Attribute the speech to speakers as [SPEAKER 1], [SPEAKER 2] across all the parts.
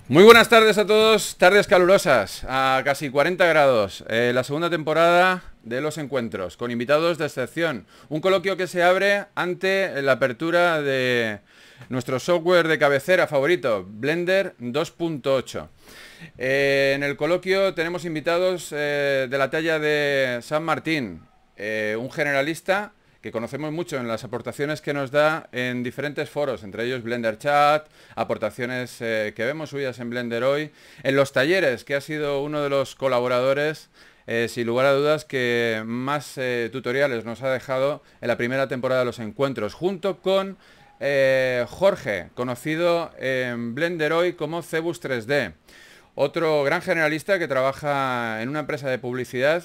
[SPEAKER 1] Muy buenas tardes a todos, tardes calurosas, a casi 40 grados, la segunda temporada de Los Encuentros, con invitados de excepción. Un coloquio que se abre ante la apertura de nuestro software de cabecera favorito, Blender 2.8. En el coloquio tenemos invitados de la talla de San Martín, un generalista que conocemos mucho en las aportaciones que nos da en diferentes foros, entre ellos Blender Chat, aportaciones que vemos suyas en Blender Hoy, en los talleres, que ha sido uno de los colaboradores, sin lugar a dudas, que más tutoriales nos ha dejado en la primera temporada de Los Encuentros, junto con Jorge, conocido en Blender Hoy como Cebus 3D, otro gran generalista que trabaja en una empresa de publicidad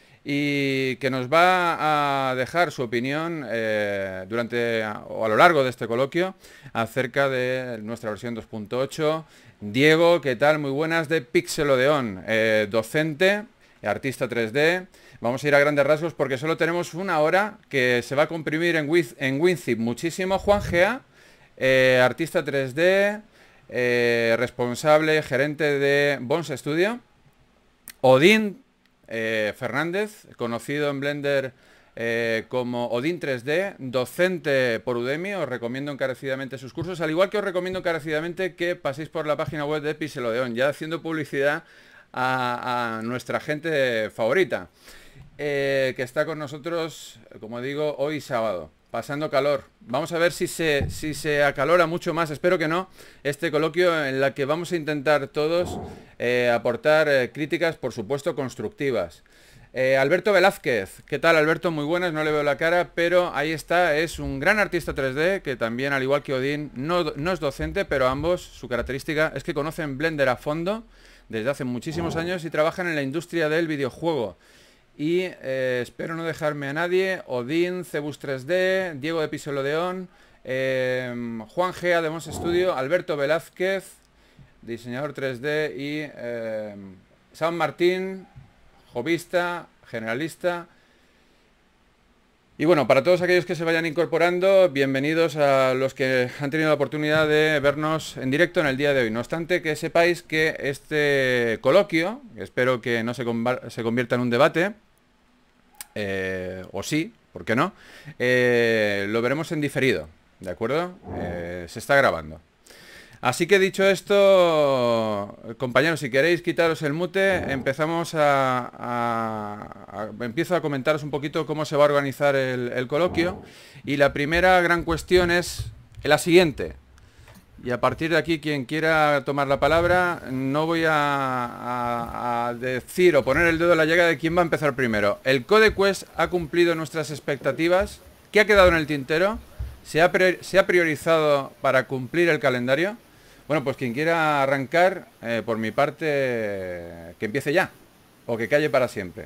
[SPEAKER 1] y que nos va a dejar su opinión durante o a lo largo de este coloquio acerca de nuestra versión 2.8. Diego, ¿qué tal? Muy buenas, de Pixelodeon, docente, artista 3D. Vamos a ir a grandes rasgos porque solo tenemos una hora que se va a comprimir en WinZip muchísimo. Juan Gea, artista 3D, responsable, gerente de Bones Studio. Odín Fernández, conocido en Blender como Odín 3D, docente por Udemy. Os recomiendo encarecidamente sus cursos, al igual que os recomiendo encarecidamente que paséis por la página web de Pixelodeon, ya haciendo publicidad a nuestra gente favorita, que está con nosotros, como digo, hoy sábado, pasando calor. Vamos a ver si se acalora mucho más, espero que no, este coloquio en la que vamos a intentar todos aportar críticas, por supuesto, constructivas. Alberto Velázquez, ¿qué tal, Alberto? Muy buenas, no le veo la cara, pero ahí está, es un gran artista 3D que también, al igual que Odín, no es docente, pero ambos, su característica es que conocen Blender a fondo desde hace muchísimos años y trabajan en la industria del videojuego. Y espero no dejarme a nadie: Odín, Cebus 3D, Diego de Pixelodeon, Juan Gea de Bones Studio, Alberto Velázquez, diseñador 3D, y San Martín, hobbyista, generalista. Y bueno, para todos aquellos que se vayan incorporando, bienvenidos a los que han tenido la oportunidad de vernos en directo en el día de hoy. No obstante, que sepáis que este coloquio, espero que no se convierta en un debate, o sí, ¿por qué no? Lo veremos en diferido, ¿de acuerdo? Se está grabando. Así que dicho esto, compañeros, si queréis quitaros el mute, empiezo a comentaros un poquito cómo se va a organizar el coloquio. Y la primera gran cuestión es la siguiente. Y a partir de aquí, quien quiera tomar la palabra, no voy a decir o poner el dedo en la llaga de quién va a empezar primero. ¿El CodeQuest ha cumplido nuestras expectativas? ¿Qué ha quedado en el tintero? ¿Se ha priorizado para cumplir el calendario? Bueno, pues quien quiera arrancar, por mi parte, que empiece ya, o que calle para siempre.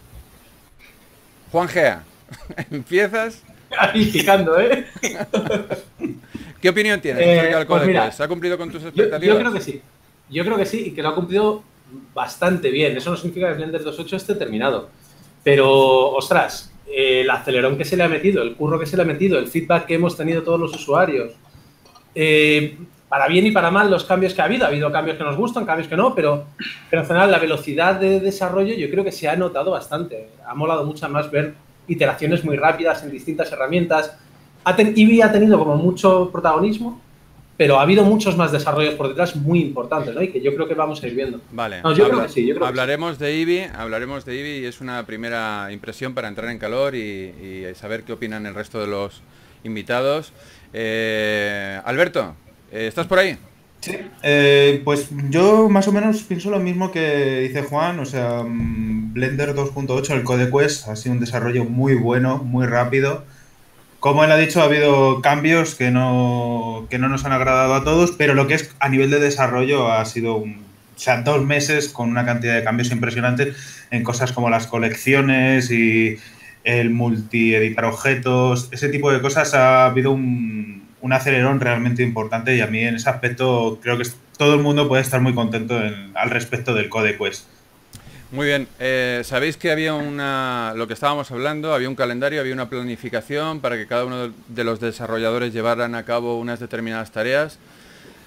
[SPEAKER 1] Juan Gea, ¿empiezas?
[SPEAKER 2] Ahí picando, ¿eh?
[SPEAKER 1] ¿Qué opinión tienes acerca del
[SPEAKER 2] Pues mira,
[SPEAKER 1] CodeQuest? ¿Ha cumplido con tus
[SPEAKER 2] yo
[SPEAKER 1] expectativas?
[SPEAKER 2] creo que sí. Yo creo que sí y que lo ha cumplido bastante bien. Eso no significa que Blender 2.8 esté terminado. Pero, ostras, el acelerón que se le ha metido, el curro que se le ha metido, el feedback que hemos tenido todos los usuarios, para bien y para mal los cambios que ha habido cambios que nos gustan, cambios que no, pero en general la velocidad de desarrollo yo creo que se ha notado bastante. Ha molado mucho más ver iteraciones muy rápidas en distintas herramientas. Eevee ha tenido como mucho protagonismo, pero ha habido muchos más desarrollos por detrás muy importantes, ¿no? Y que yo creo que vamos a ir viendo.
[SPEAKER 1] Vale,
[SPEAKER 2] No, yo creo que sí,
[SPEAKER 1] hablaremos de Eevee y es una primera impresión para entrar en calor y saber qué opinan el resto de los invitados. Alberto, ¿estás por ahí?
[SPEAKER 3] Sí, pues yo más o menos pienso lo mismo que dice Juan, o sea, Blender 2.8, el CodeQuest, ha sido un desarrollo muy bueno, muy rápido. Como él ha dicho, ha habido cambios que no nos han agradado a todos, pero lo que es a nivel de desarrollo ha sido o sea, 2 meses con una cantidad de cambios impresionantes en cosas como las colecciones y el multi-editar objetos, ese tipo de cosas. Ha habido un acelerón realmente importante y a mí en ese aspecto creo que todo el mundo puede estar muy contento al respecto del CodeQuest.
[SPEAKER 1] Muy bien, sabéis que había lo que estábamos hablando, había un calendario, había una planificación para que cada uno de los desarrolladores llevaran a cabo unas determinadas tareas.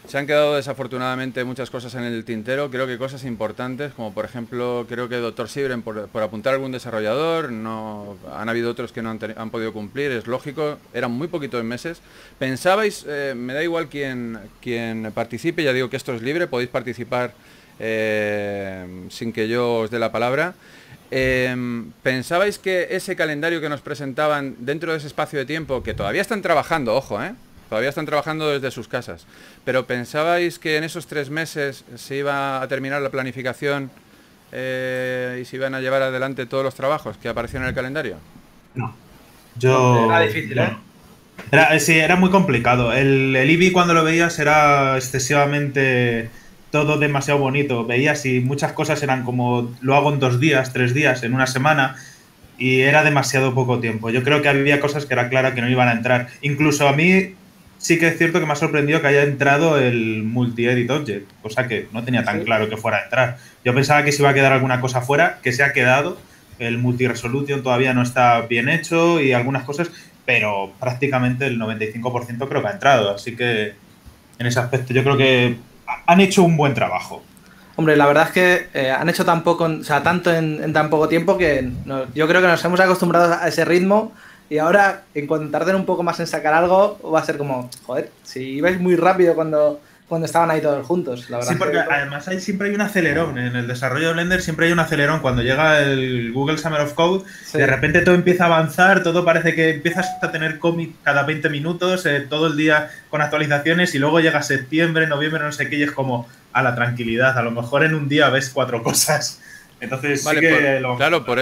[SPEAKER 1] Se han quedado desafortunadamente muchas cosas en el tintero, creo que cosas importantes, como por ejemplo, creo que Dr. Sibren, por apuntar a algún desarrollador, no han habido otros que no han podido cumplir, es lógico, eran muy poquitos meses. ¿Pensabais, me da igual quien participe, ya digo que esto es libre, podéis participar sin que yo os dé la palabra? ¿Pensabais que ese calendario que nos presentaban dentro de ese espacio de tiempo, que todavía están trabajando, ojo, todavía están trabajando desde sus casas, pero pensabais que en esos 3 meses se iba a terminar la planificación y se iban a llevar adelante todos los trabajos que aparecieron en el calendario?
[SPEAKER 3] No.
[SPEAKER 2] Era difícil,
[SPEAKER 3] Era muy complicado. El Eevee, cuando lo veías, era excesivamente todo demasiado bonito. Veías y muchas cosas eran como lo hago en 2 días, 3 días, en una semana, y era demasiado poco tiempo. Yo creo que había cosas que era clara que no iban a entrar. Incluso a mí sí que es cierto que me ha sorprendido que haya entrado el Multi-Edit Object, cosa que no tenía tan claro que fuera a entrar. Yo pensaba que se iba a quedar alguna cosa fuera, que se ha quedado. El Multi-Resolution todavía no está bien hecho y algunas cosas, pero prácticamente el 95% creo que ha entrado. Así que en ese aspecto yo creo que han hecho un buen trabajo.
[SPEAKER 4] Hombre, la verdad es que han hecho tan poco, o sea, tanto en tan poco tiempo que yo creo que nos hemos acostumbrado a ese ritmo y ahora, en cuanto tarden un poco más en sacar algo, va a ser como, joder, si ibais muy rápido cuando estaban ahí todos juntos, la verdad.
[SPEAKER 3] Sí, porque además siempre hay un acelerón. En el desarrollo de Blender siempre hay un acelerón. Cuando llega el Google Summer of Code, sí, de repente todo empieza a avanzar, todo parece que empiezas a tener cómic cada 20 minutos, todo el día con actualizaciones, y luego llega septiembre, noviembre, no sé qué, y es como a la tranquilidad. A lo mejor en un día ves 4 cosas. Entonces
[SPEAKER 1] vale,
[SPEAKER 3] sí que
[SPEAKER 1] claro, por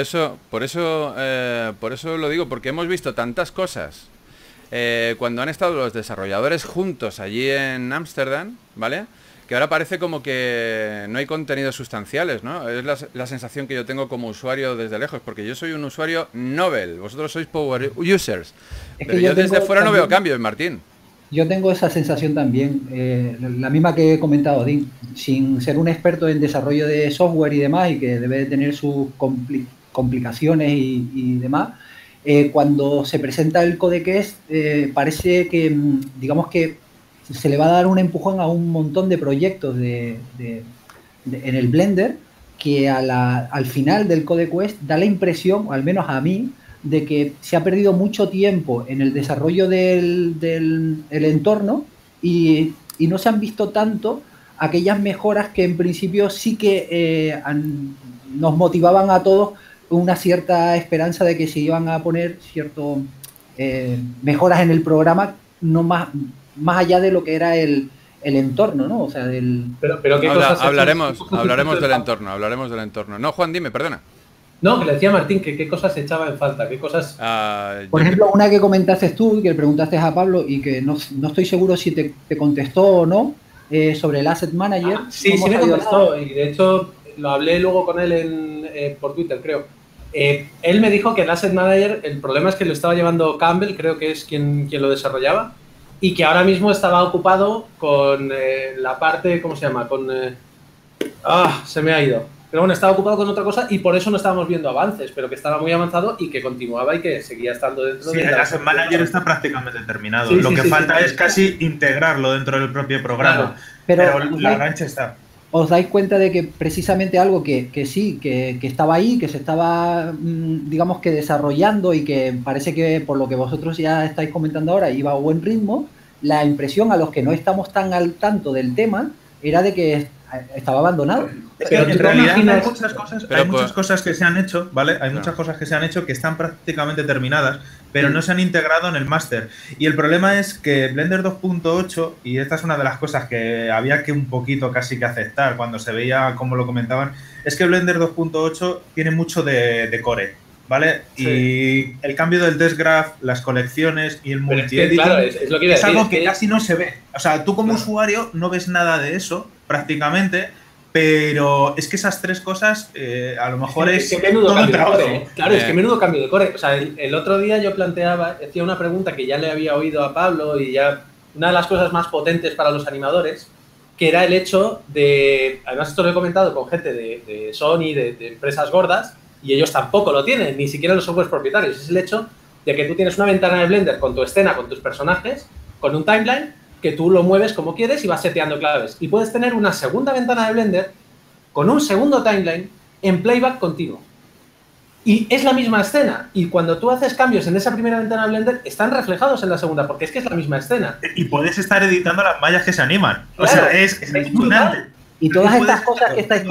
[SPEAKER 1] eso lo digo, porque hemos visto tantas cosas cuando han estado los desarrolladores juntos allí en Ámsterdam, ¿vale? Que ahora parece como que no hay contenidos sustanciales, ¿no? Es la sensación que yo tengo como usuario desde lejos, porque yo soy un usuario novel, vosotros sois power users, pero yo desde fuera no veo cambios, Martín.
[SPEAKER 5] Yo tengo esa sensación también, la misma que he comentado, Dean, sin ser un experto en desarrollo de software y demás, y que debe de tener sus complicaciones y demás. Cuando se presenta el Codequest, parece que, digamos que se le va a dar un empujón a un montón de proyectos en el Blender, que al final del Codequest da la impresión, al menos a mí, de que se ha perdido mucho tiempo en el desarrollo del entorno y no se han visto tanto aquellas mejoras que en principio sí que nos motivaban a todos una cierta esperanza de que se iban a poner ciertas mejoras en el programa, no más allá de lo que era el entorno, ¿no? O sea,
[SPEAKER 2] Pero ¿qué cosas
[SPEAKER 1] hablaremos del entorno. No, Juan, dime, perdona.
[SPEAKER 2] No, que le decía a Martín que qué cosas se echaba en falta, qué cosas...
[SPEAKER 5] Por ejemplo, una que comentaste tú, que le preguntaste a Pablo y que no estoy seguro si te contestó o no, sobre el Asset Manager.
[SPEAKER 2] Sí me contestó, y de hecho lo hablé luego con él por Twitter, creo. Él me dijo que el Asset Manager, el problema es que lo estaba llevando Campbell, creo que es quien lo desarrollaba, y que ahora mismo estaba ocupado con la parte, ¿cómo se llama? Se me ha ido. Pero bueno, estaba ocupado con otra cosa y por eso no estábamos viendo avances, pero que estaba muy avanzado y que continuaba y que seguía estando dentro de...
[SPEAKER 3] Sí, el Asset Manager está prácticamente terminado. Lo que falta es casi integrarlo dentro del propio programa. Claro. Pero la gancha está.
[SPEAKER 5] ¿Os dais cuenta de que precisamente algo que estaba ahí, que se estaba, digamos que desarrollando y que parece que por lo que vosotros ya estáis comentando ahora iba a buen ritmo, la impresión a los que no estamos tan al tanto del tema era de que estaba abandonado?
[SPEAKER 3] Pero en realidad hay muchas cosas que se han hecho, ¿vale? Hay muchas cosas que se han hecho que están prácticamente terminadas, pero no se han integrado en el máster. Y el problema es que Blender 2.8, y esta es una de las cosas que había que un poquito casi que aceptar cuando se veía cómo lo comentaban, es que Blender 2.8 tiene mucho de core, ¿vale? Sí. Y el cambio del test graph, las colecciones y el multi-editing es algo que casi no se ve. O sea, tú como usuario no ves nada de eso prácticamente, pero es que esas 3 cosas a lo mejor es todo el trabajo.
[SPEAKER 2] Claro, es que menudo cambio de core. O sea, el otro día yo hacía una pregunta que ya le había oído a Pablo y ya una de las cosas más potentes para los animadores, que era el hecho de, además esto lo he comentado con gente de Sony, de empresas gordas, y ellos tampoco lo tienen, ni siquiera los softwares propietarios. Es el hecho de que tú tienes una ventana de Blender con tu escena, con tus personajes, con un timeline, que tú lo mueves como quieres y vas seteando claves. Y puedes tener una segunda ventana de Blender con un segundo timeline en playback continuo. Y es la misma escena. Y cuando tú haces cambios en esa primera ventana de Blender, están reflejados en la segunda, porque es que es la misma escena.
[SPEAKER 3] Y puedes estar editando las mallas que se animan.
[SPEAKER 2] Claro,
[SPEAKER 3] o sea, es impresionante.
[SPEAKER 5] Y todas estas cosas que estáis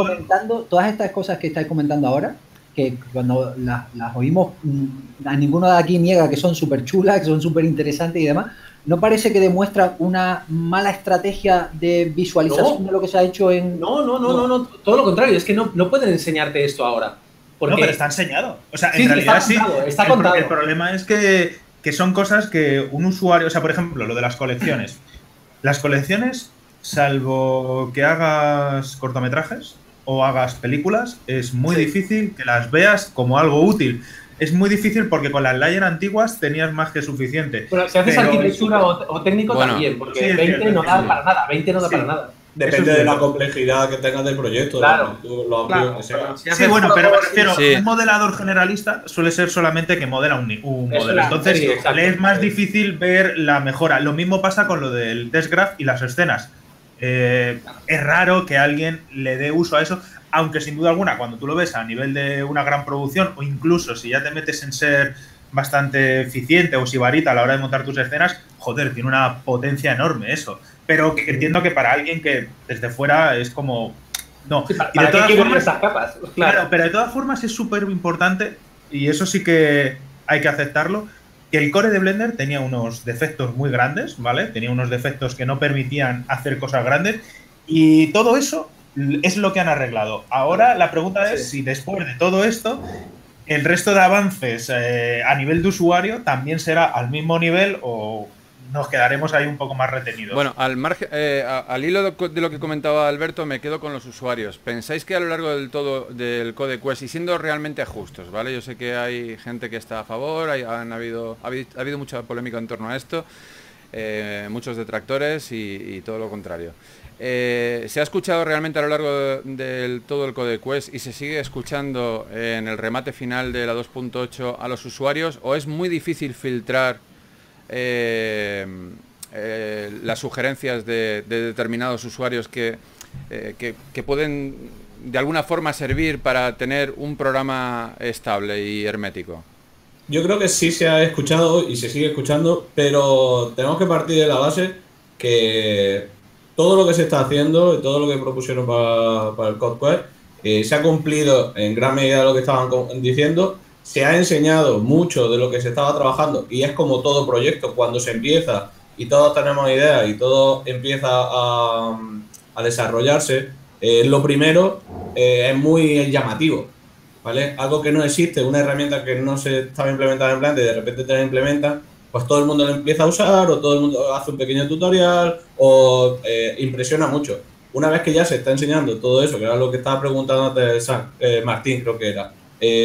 [SPEAKER 5] comentando ahora, que cuando las oímos, a ninguno de aquí niega que son súper chulas, que son súper interesantes y demás, ¿no parece que demuestra una mala estrategia de visualización de lo que se ha hecho en...?
[SPEAKER 2] No, todo lo contrario, es que no pueden enseñarte esto ahora. Porque...
[SPEAKER 3] No, pero está enseñado. O sea,
[SPEAKER 2] sí,
[SPEAKER 3] en realidad
[SPEAKER 2] está contado.
[SPEAKER 3] El problema es que son cosas que un usuario... O sea, por ejemplo, lo de las colecciones. Las colecciones, salvo que hagas cortometrajes o hagas películas, es muy difícil que las veas como algo útil. Es muy difícil porque con las layers antiguas tenías más que suficiente.
[SPEAKER 2] Pero si haces arquitectura o técnico también, porque
[SPEAKER 3] sí,
[SPEAKER 2] 20 no da para nada, 20 no da para nada.
[SPEAKER 6] Depende de la complejidad que tengas del proyecto,
[SPEAKER 2] claro,
[SPEAKER 6] lo amplio que sea.
[SPEAKER 3] Sí, bueno, pero me refiero, un modelador generalista suele ser solamente que modela un modelo. Entonces, le es más difícil ver la mejora. Lo mismo pasa con lo del test graph y las escenas. Es raro que alguien le dé uso a eso, aunque sin duda alguna, cuando tú lo ves a nivel de una gran producción, o incluso si ya te metes en ser bastante eficiente o sibarita a la hora de montar tus escenas, joder, tiene una potencia enorme eso. Pero entiendo que para alguien que desde fuera es como... No,
[SPEAKER 2] sí,
[SPEAKER 3] y de todas formas,
[SPEAKER 2] esas capas.
[SPEAKER 3] Claro, pero de todas formas es súper importante, y eso sí que hay que aceptarlo, que el core de Blender tenía unos defectos muy grandes, ¿vale? Tenía unos defectos que no permitían hacer cosas grandes, y todo eso es lo que han arreglado. Ahora la pregunta es si después de todo esto, el resto de avances a nivel de usuario también será al mismo nivel o nos quedaremos ahí un poco más retenidos.
[SPEAKER 1] Bueno, al margen, al hilo de lo que comentaba Alberto, me quedo con los usuarios. ¿Pensáis que a lo largo del CodeQuest, y siendo realmente justos, ¿vale? Yo sé que hay gente que está a favor, ha habido mucha polémica en torno a esto, muchos detractores y todo lo contrario. ¿Se ha escuchado realmente a lo largo del todo el CodeQuest y se sigue escuchando en el remate final de la 2.8 a los usuarios, o es muy difícil filtrar las sugerencias de determinados usuarios que pueden de alguna forma servir para tener un programa estable y hermético?
[SPEAKER 6] Yo creo que sí se ha escuchado y se sigue escuchando, pero tenemos que partir de la base que todo lo que se está haciendo, todo lo que propusieron para el CodeQuest, se ha cumplido en gran medida de lo que estaban diciendo. Se ha enseñado mucho de lo que se estaba trabajando y es como todo proyecto, cuando se empieza y todos tenemos ideas y todo empieza a desarrollarse, lo primero es muy llamativo, ¿vale? Algo que no existe, una herramienta que no se estaba implementada en Blender y de repente te la implementan, pues todo el mundo lo empieza a usar o todo el mundo hace un pequeño tutorial o impresiona mucho. Una vez que ya se está enseñando todo eso, que era lo que estaba preguntando antes Martín, creo que era,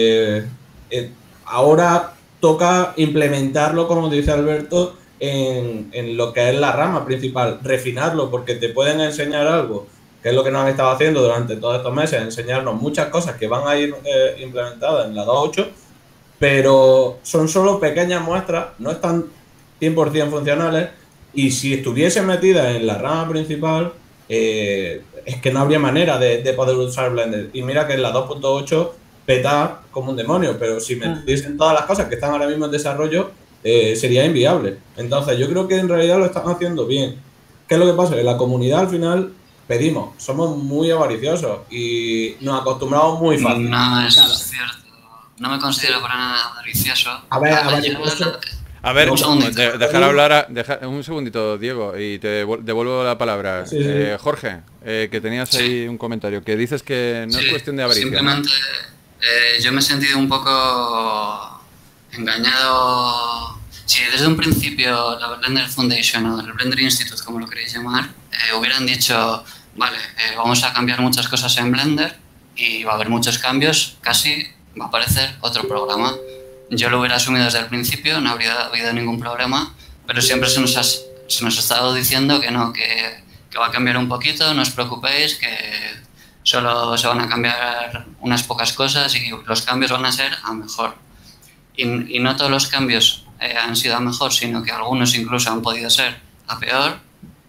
[SPEAKER 6] ahora toca implementarlo, como dice Alberto, en lo que es la rama principal, refinarlo, porque te pueden enseñar algo, que es lo que nos han estado haciendo durante todos estos meses, enseñarnos muchas cosas que van a ir implementadas en la 2.8, pero son solo pequeñas muestras, no están 100% funcionales, y si estuviesen metidas en la rama principal, es que no habría manera de poder usar Blender. Y mira que en la 2.8 peta como un demonio, pero si metiesen todas las cosas que están ahora mismo en desarrollo, sería inviable. Entonces yo creo que en realidad lo están haciendo bien. ¿Qué es lo que pasa? Que la comunidad al final pedimos, somos muy avariciosos y nos acostumbramos muy fácil.
[SPEAKER 7] No, eso es cierto. No me considero para nada avaricioso.
[SPEAKER 1] A ver, dejar hablar un segundito, Diego, y te devuelvo la palabra.
[SPEAKER 6] Sí.
[SPEAKER 1] Jorge, que tenías ahí un comentario, que dices que no es cuestión de avaricia.
[SPEAKER 7] Simplemente yo me he sentido un poco engañado. Si desde un principio la Blender Foundation o el Blender Institute, como lo queréis llamar, hubieran dicho, vale, vamos a cambiar muchas cosas en Blender y va a haber muchos cambios, casi va a aparecer otro programa. Yo lo hubiera asumido desde el principio, no habría habido ningún problema, pero siempre se nos ha estado diciendo que no, que va a cambiar un poquito, no os preocupéis, que solo se van a cambiar unas pocas cosas y los cambios van a ser a mejor. Y no todos los cambios han sido a mejor, sino que algunos incluso han podido ser a peor.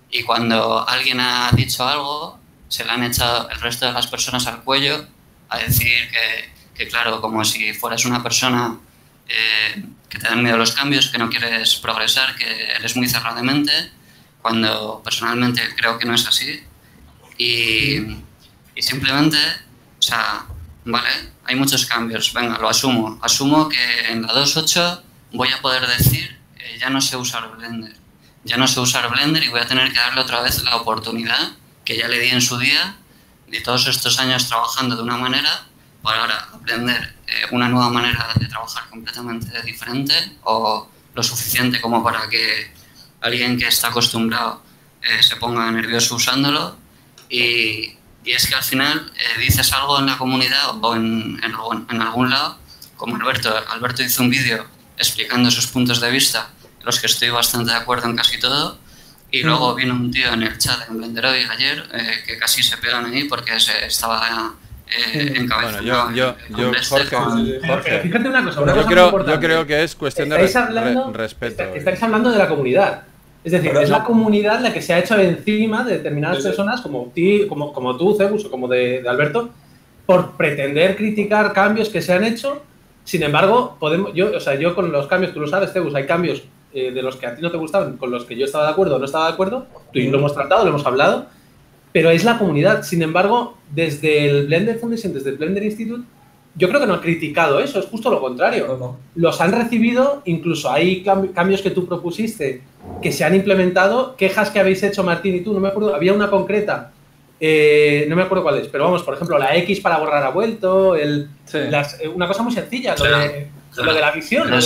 [SPEAKER 7] y cuando alguien ha dicho algo, se le han echado el resto de las personas al cuello a decir que claro, como si fueras una persona que te dan miedo los cambios, que no quieres progresar, que eres muy cerrado de mente, cuando personalmente creo que no es así. Y simplemente, o sea, vale, hay muchos cambios, venga, lo asumo. Asumo que en la 2.8 voy a poder decir que ya no sé usar Blender. Ya no sé usar Blender y voy a tener que darle otra vez la oportunidad que ya le di en su día, de todos estos años trabajando de una manera, para ahora aprender una nueva manera de trabajar completamente diferente, o lo suficiente como para que alguien que está acostumbrado se ponga nervioso usándolo. Y es que al final dices algo en la comunidad o en algún lado, como Alberto hizo un vídeo explicando sus puntos de vista, los que estoy bastante de acuerdo en casi todo, y luego vino un tío en el chat en Blenderoid ayer que casi se pegan ahí porque se estaba encabezando.
[SPEAKER 1] Bueno, Jorge,
[SPEAKER 2] fíjate una cosa,
[SPEAKER 1] yo creo que es cuestión de respeto.
[SPEAKER 2] Estáis hablando de la comunidad. Es decir, es la comunidad la que se ha hecho encima de determinadas personas como tú, Cebus, o como de Alberto, por pretender criticar cambios que se han hecho. Sin embargo, yo con los cambios, tú lo sabes, Cebus, hay cambios de los que a ti no te gustaban, con los que yo estaba de acuerdo o no estaba de acuerdo, y lo hemos tratado, lo hemos hablado, pero es la comunidad. Sin embargo, desde el Blender Foundation, desde el Blender Institute, yo creo que no han criticado eso, es justo lo contrario.
[SPEAKER 6] No.
[SPEAKER 2] Los han recibido, incluso hay cambios que tú propusiste que se han implementado, quejas que habéis hecho Martín y tú, no me acuerdo, había una concreta, no me acuerdo cuál es, pero vamos, por ejemplo, la X para borrar ha vuelto, una cosa muy sencilla, lo de la visión.
[SPEAKER 7] Pero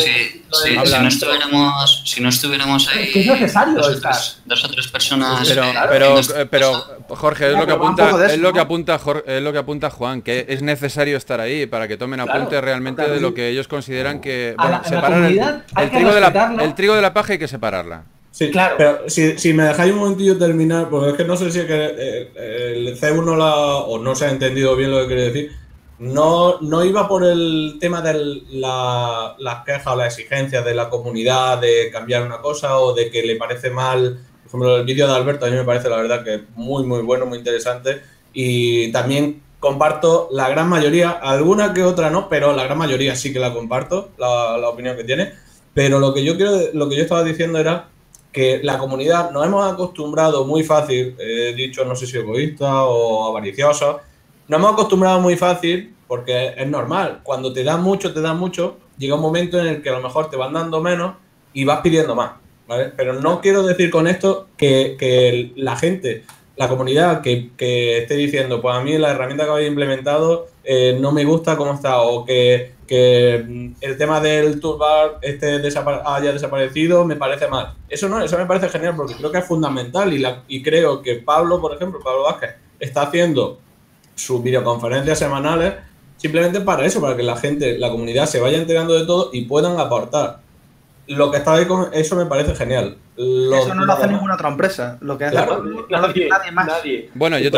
[SPEAKER 7] si no estuviéramos ahí,
[SPEAKER 2] es necesario
[SPEAKER 7] dos o tres personas.
[SPEAKER 1] Pero Jorge, es lo que apunta Juan, que es necesario estar ahí para que tomen apunte realmente de lo que ellos consideran que separar el trigo de la paja, hay que separarla.
[SPEAKER 6] Sí, claro. Pero si me dejáis un momentillo terminar, porque es que no sé si el C1 no se ha entendido bien lo que quiere decir. No iba por el tema de las quejas o las exigencias de la comunidad de cambiar una cosa o de que le parece mal. Por ejemplo, el vídeo de Alberto a mí me parece la verdad que muy, muy bueno, muy interesante. Y también comparto la gran mayoría, alguna que otra no, pero la gran mayoría sí que la comparto, la opinión que tiene. Pero lo que yo estaba diciendo era que la comunidad nos hemos acostumbrado muy fácil, he dicho no sé si egoísta o avariciosa, nos hemos acostumbrado muy fácil porque es normal, cuando te dan mucho, llega un momento en el que a lo mejor te van dando menos y vas pidiendo más, ¿vale? Pero no quiero decir con esto que la gente, la comunidad que esté diciendo, pues a mí la herramienta que habéis implementado no me gusta cómo está, o que el tema del toolbar haya desaparecido me parece mal. Eso me parece genial porque creo que es fundamental y creo que Pablo Vázquez, está haciendo sus videoconferencias semanales simplemente para eso, para que la comunidad se vaya enterando de todo y puedan aportar. Lo que está ahí con eso me parece genial.
[SPEAKER 4] Eso no lo hace ninguna otra empresa. Lo que hace nadie más.
[SPEAKER 1] Bueno, yo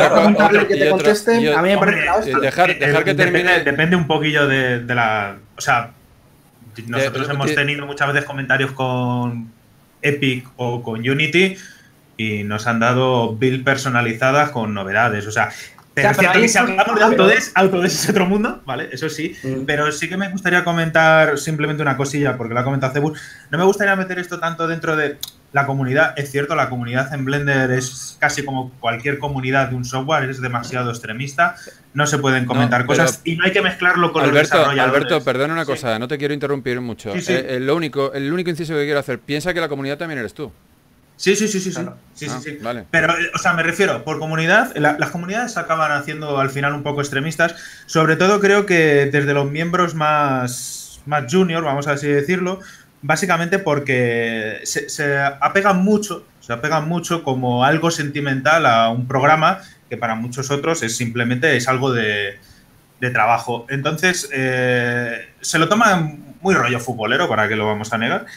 [SPEAKER 4] a mí me parece
[SPEAKER 1] dejar que termine.
[SPEAKER 8] Depende un poquillo de la. O sea, nosotros hemos tenido muchas veces comentarios con Epic o con Unity y nos han dado build personalizadas con novedades. O sea, pero es cierto que si hablamos de Autodesk es otro mundo, ¿vale? Eso sí. Pero sí que me gustaría comentar simplemente una cosilla, porque lo ha comentado Cebus. No me gustaría meter esto tanto dentro de la comunidad. Es cierto, la comunidad en Blender es casi como cualquier comunidad de un software, es demasiado extremista. No se pueden comentar cosas y no hay que mezclarlo con los desarrolladores.
[SPEAKER 1] Alberto, perdona una cosa, no te quiero interrumpir mucho.
[SPEAKER 8] Sí.
[SPEAKER 1] El único inciso que quiero hacer, piensa que la comunidad también eres tú.
[SPEAKER 8] Sí.
[SPEAKER 1] Claro. Sí. Vale.
[SPEAKER 8] Pero, o sea, me refiero, por comunidad, las comunidades acaban haciendo al final un poco extremistas. Sobre todo creo que desde los miembros más junior, vamos a así decirlo, básicamente porque se apegan mucho como algo sentimental a un programa que para muchos otros es algo de trabajo. Entonces, se lo toman muy rollo futbolero, ¿para qué lo vamos a negar?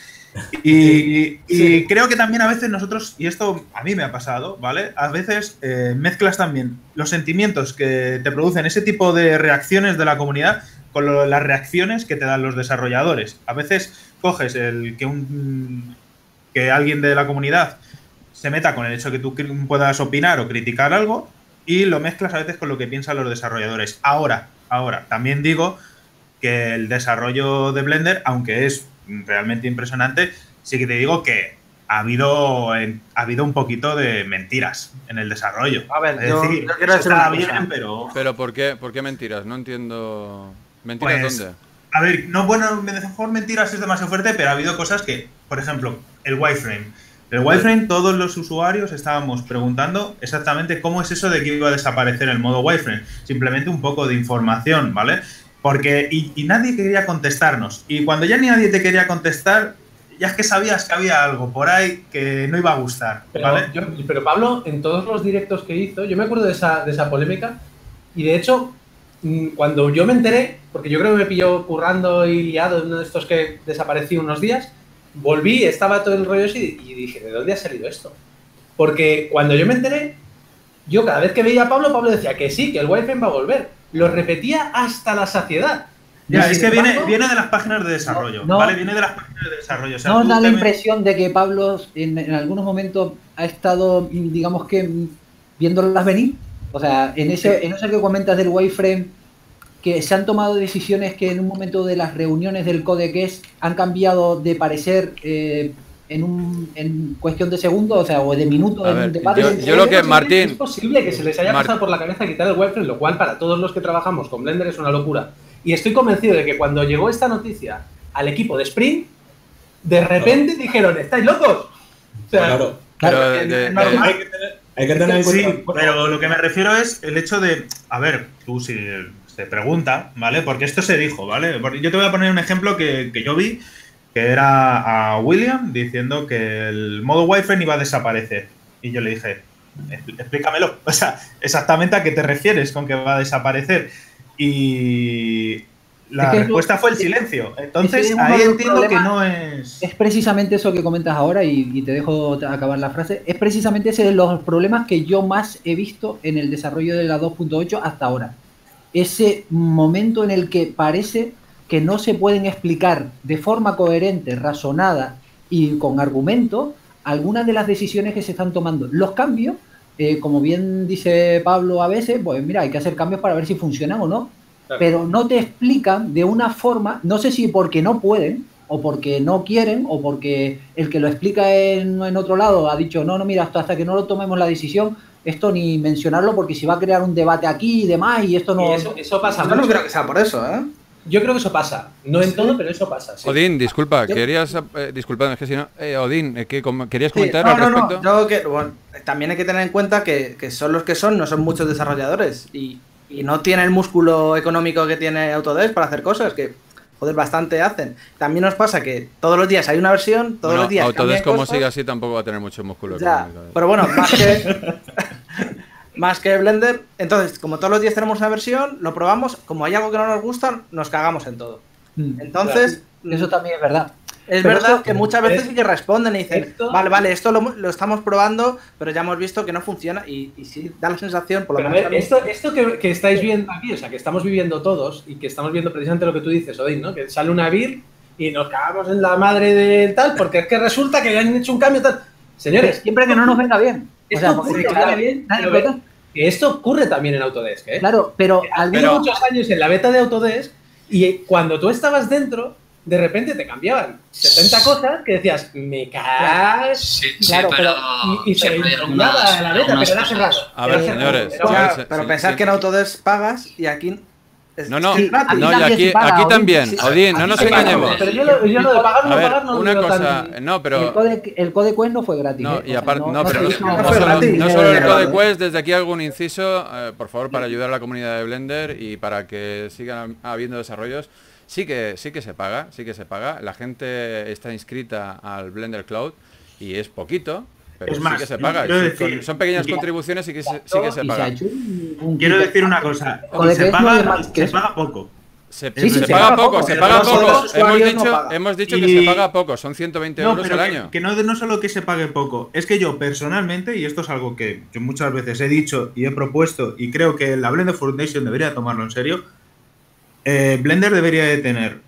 [SPEAKER 8] Y creo que también a veces nosotros, y esto a mí me ha pasado, ¿vale? A veces mezclas también los sentimientos que te producen ese tipo de reacciones de la comunidad con las reacciones que te dan los desarrolladores. A veces coges que alguien de la comunidad se meta con el hecho de que tú puedas opinar o criticar algo y lo mezclas a veces con lo que piensan los desarrolladores. Ahora, también digo que el desarrollo de Blender, aunque es realmente impresionante, sí que te digo que ha habido un poquito de mentiras en el desarrollo.
[SPEAKER 4] A ver,
[SPEAKER 8] es
[SPEAKER 4] yo
[SPEAKER 8] decir,
[SPEAKER 4] quiero decir
[SPEAKER 8] está
[SPEAKER 4] una
[SPEAKER 8] bien,
[SPEAKER 4] cosa.
[SPEAKER 1] Pero ¿por qué mentiras? No entiendo. ¿Mentiras
[SPEAKER 8] Pues,
[SPEAKER 1] dónde?
[SPEAKER 8] a ver, no, bueno, mejor mentiras es demasiado fuerte, pero ha habido cosas que, por ejemplo, el wireframe. El wireframe, todos los usuarios estábamos preguntando exactamente cómo es eso de que iba a desaparecer el modo wireframe. Simplemente un poco de información, ¿vale? Porque, y nadie quería contestarnos. Y cuando ya ni nadie te quería contestar, ya es que sabías que había algo por ahí que no iba a gustar, ¿vale?
[SPEAKER 2] Pero Pablo, en todos los directos que hizo, yo me acuerdo de esa polémica, y de hecho, cuando yo me enteré, porque yo creo que me pilló currando y liado en uno de estos que desaparecí unos días, volví, estaba todo el rollo así, y dije, ¿de dónde ha salido esto? Porque cuando yo me enteré, yo cada vez que veía a Pablo decía que sí, que el wireframe va a volver. Lo repetía hasta la saciedad.
[SPEAKER 8] Ya, es que viene de las páginas de desarrollo, ¿vale? Viene de las páginas de desarrollo. O sea,
[SPEAKER 5] ¿no da la impresión de que Pablo en algunos momentos ha estado, digamos que, viéndolas venir? O sea, en eso que comentas del wireframe, que se han tomado decisiones que en un momento de las reuniones del Codequest han cambiado de parecer en cuestión de segundos, o sea, o de minutos en un debate.
[SPEAKER 1] Yo lo que, Martín...
[SPEAKER 2] Es posible que se les haya pasado por la cabeza quitar el wireframe, lo cual para todos los que trabajamos con Blender es una locura. Y estoy convencido de que cuando llegó esta noticia al equipo de Sprint, de repente dijeron, ¿estáis locos? O sea,
[SPEAKER 6] hay que tener en cuenta.
[SPEAKER 8] Sí, pero lo que me refiero es el hecho de, a ver, tú si te pregunta, ¿vale? Porque esto se dijo, ¿vale? Porque yo te voy a poner un ejemplo que yo vi, que era a William diciendo que el modo wireframe iba a desaparecer. Y yo le dije, explícamelo. O sea, exactamente a qué te refieres con que va a desaparecer. Y la respuesta fue el silencio. Entonces, ahí entiendo que no es...
[SPEAKER 5] Es precisamente eso que comentas ahora, y te dejo acabar la frase. Es precisamente ese de los problemas que yo más he visto en el desarrollo de la 2.8 hasta ahora. Ese momento en el que parece que no se pueden explicar de forma coherente, razonada y con argumento algunas de las decisiones que se están tomando. Los cambios, como bien dice Pablo a veces, pues mira, hay que hacer cambios para ver si funcionan o no, claro. Pero no te explican de una forma, no sé si porque no pueden, o porque no quieren, o porque el que lo explica en otro lado ha dicho, no, mira, hasta que no lo tomemos la decisión, esto ni mencionarlo porque si va a crear un debate aquí y demás, y esto no...
[SPEAKER 2] Eso pasa
[SPEAKER 4] mucho. Yo no creo que sea por eso, ¿eh?
[SPEAKER 2] Yo creo que eso pasa, no en todo, pero eso pasa. Sí.
[SPEAKER 1] Odín, disculpa, querías... disculpa, es que si no... Odín, ¿querías comentar al respecto?
[SPEAKER 4] No, bueno, también hay que tener en cuenta que son los que son, no son muchos desarrolladores, y no tienen el músculo económico que tiene Autodesk para hacer cosas, que, joder, bastante hacen. También nos pasa que todos los días hay una versión, todos los días
[SPEAKER 1] Autodesk como
[SPEAKER 4] cosas.
[SPEAKER 1] sigue así tampoco va a tener mucho músculo
[SPEAKER 4] ya,
[SPEAKER 1] económico.
[SPEAKER 4] Pero bueno, más que Blender, entonces, como todos los días tenemos una versión, lo probamos, como hay algo que no nos gusta, nos cagamos en todo. Entonces,
[SPEAKER 5] claro, eso también es verdad.
[SPEAKER 4] Es pero verdad que muchas veces sí que responden y dicen, vale, esto lo estamos probando, pero ya hemos visto que no funciona, y sí da la sensación, por lo menos...
[SPEAKER 2] Esto que estáis viendo aquí, o sea, que estamos viviendo todos, y que estamos viendo precisamente lo que tú dices, Odín, ¿no? Que sale una build y nos cagamos en la madre del tal, porque es que resulta que han hecho un cambio tal. Señores,
[SPEAKER 5] siempre que no nos venga bien.
[SPEAKER 2] Esto ocurre, que esto ocurre también en Autodesk, ¿eh?
[SPEAKER 5] Claro, pero...
[SPEAKER 2] Hace muchos años en la beta de Autodesk, y cuando tú estabas dentro... de repente te cambiaban 70 cosas que decías, me cagas.
[SPEAKER 7] Sí,
[SPEAKER 2] claro, pero. Y se inundaba la beta, pero era cerrado.
[SPEAKER 1] A ver, señores.
[SPEAKER 4] Pero pensad que en Autodesk pagas y aquí.
[SPEAKER 1] No, y aquí también. Odín, no nos engañemos.
[SPEAKER 2] Pero yo lo de pagar no pagar no
[SPEAKER 1] una cosa. No, pero.
[SPEAKER 5] El Codequest no fue gratis.
[SPEAKER 1] No, y aparte, no solo el Codequest, desde aquí algún inciso, por favor, para ayudar a la comunidad de Blender y para que sigan habiendo desarrollos. Sí que se paga, la gente está inscrita al Blender Cloud y es poquito, pero sí que se paga. Son pequeñas contribuciones y sí que se paga.
[SPEAKER 8] Quiero decir una cosa, se paga poco.
[SPEAKER 1] Se paga poco. Hemos dicho que se paga poco, son 120 euros al año.
[SPEAKER 8] Que no solo que se pague poco, es que yo personalmente, y esto es algo que yo muchas veces he dicho y he propuesto y creo que la Blender Foundation debería tomarlo en serio, Blender debería de tener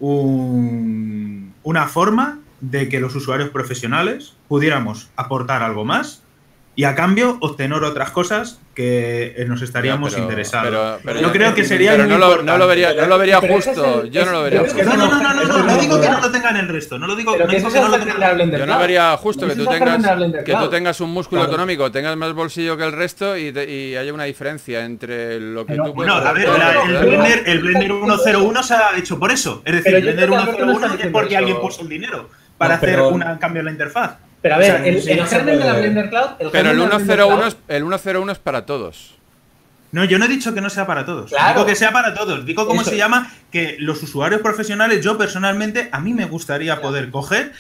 [SPEAKER 8] una forma de que los usuarios profesionales pudiéramos aportar algo más y a cambio obtener otras cosas que nos estaríamos interesados.
[SPEAKER 1] Pero
[SPEAKER 8] yo creo que sería
[SPEAKER 1] pero
[SPEAKER 8] muy
[SPEAKER 1] no lo vería
[SPEAKER 2] pero
[SPEAKER 1] justo. Yo no lo vería justo.
[SPEAKER 8] No digo que no lo tengan el resto. No lo digo
[SPEAKER 2] Pero
[SPEAKER 8] no
[SPEAKER 2] que
[SPEAKER 8] digo
[SPEAKER 2] eso
[SPEAKER 8] que no
[SPEAKER 2] es
[SPEAKER 8] lo
[SPEAKER 2] el
[SPEAKER 8] tengan.
[SPEAKER 2] Blender
[SPEAKER 1] Yo no
[SPEAKER 2] Cloud.
[SPEAKER 1] vería justo que
[SPEAKER 2] Eso
[SPEAKER 1] tú
[SPEAKER 2] es el
[SPEAKER 1] tengas
[SPEAKER 2] Blender
[SPEAKER 1] que tú
[SPEAKER 2] Cloud.
[SPEAKER 1] tengas un músculo
[SPEAKER 2] Claro.
[SPEAKER 1] económico, tengas más bolsillo que el resto y haya una diferencia entre lo que
[SPEAKER 5] Pero,
[SPEAKER 1] tú puedes
[SPEAKER 8] Bueno, a ver,
[SPEAKER 1] hacer.
[SPEAKER 8] el Blender 101 se ha hecho por eso. Es
[SPEAKER 2] Pero
[SPEAKER 8] decir,
[SPEAKER 2] yo
[SPEAKER 8] Blender
[SPEAKER 2] creo que Alberto no está
[SPEAKER 8] 101 es
[SPEAKER 2] diciendo
[SPEAKER 8] porque
[SPEAKER 2] eso.
[SPEAKER 8] alguien puso el dinero para hacer un cambio en la interfaz.
[SPEAKER 2] Pero a ver,
[SPEAKER 6] O sea,
[SPEAKER 2] el
[SPEAKER 6] sí, no se
[SPEAKER 2] germen de la
[SPEAKER 6] puede-
[SPEAKER 2] Blender Cloud...
[SPEAKER 1] Pero
[SPEAKER 2] germen
[SPEAKER 1] el
[SPEAKER 2] de la Blender
[SPEAKER 1] 101
[SPEAKER 2] Cloud-
[SPEAKER 1] el 101 es para todos.
[SPEAKER 8] No, yo no he dicho que no sea para todos.
[SPEAKER 2] Claro.
[SPEAKER 8] Digo que sea para todos. Digo cómo
[SPEAKER 2] Eso
[SPEAKER 8] se
[SPEAKER 2] es.
[SPEAKER 8] llama, que los usuarios profesionales, yo personalmente, a mí me gustaría poder coger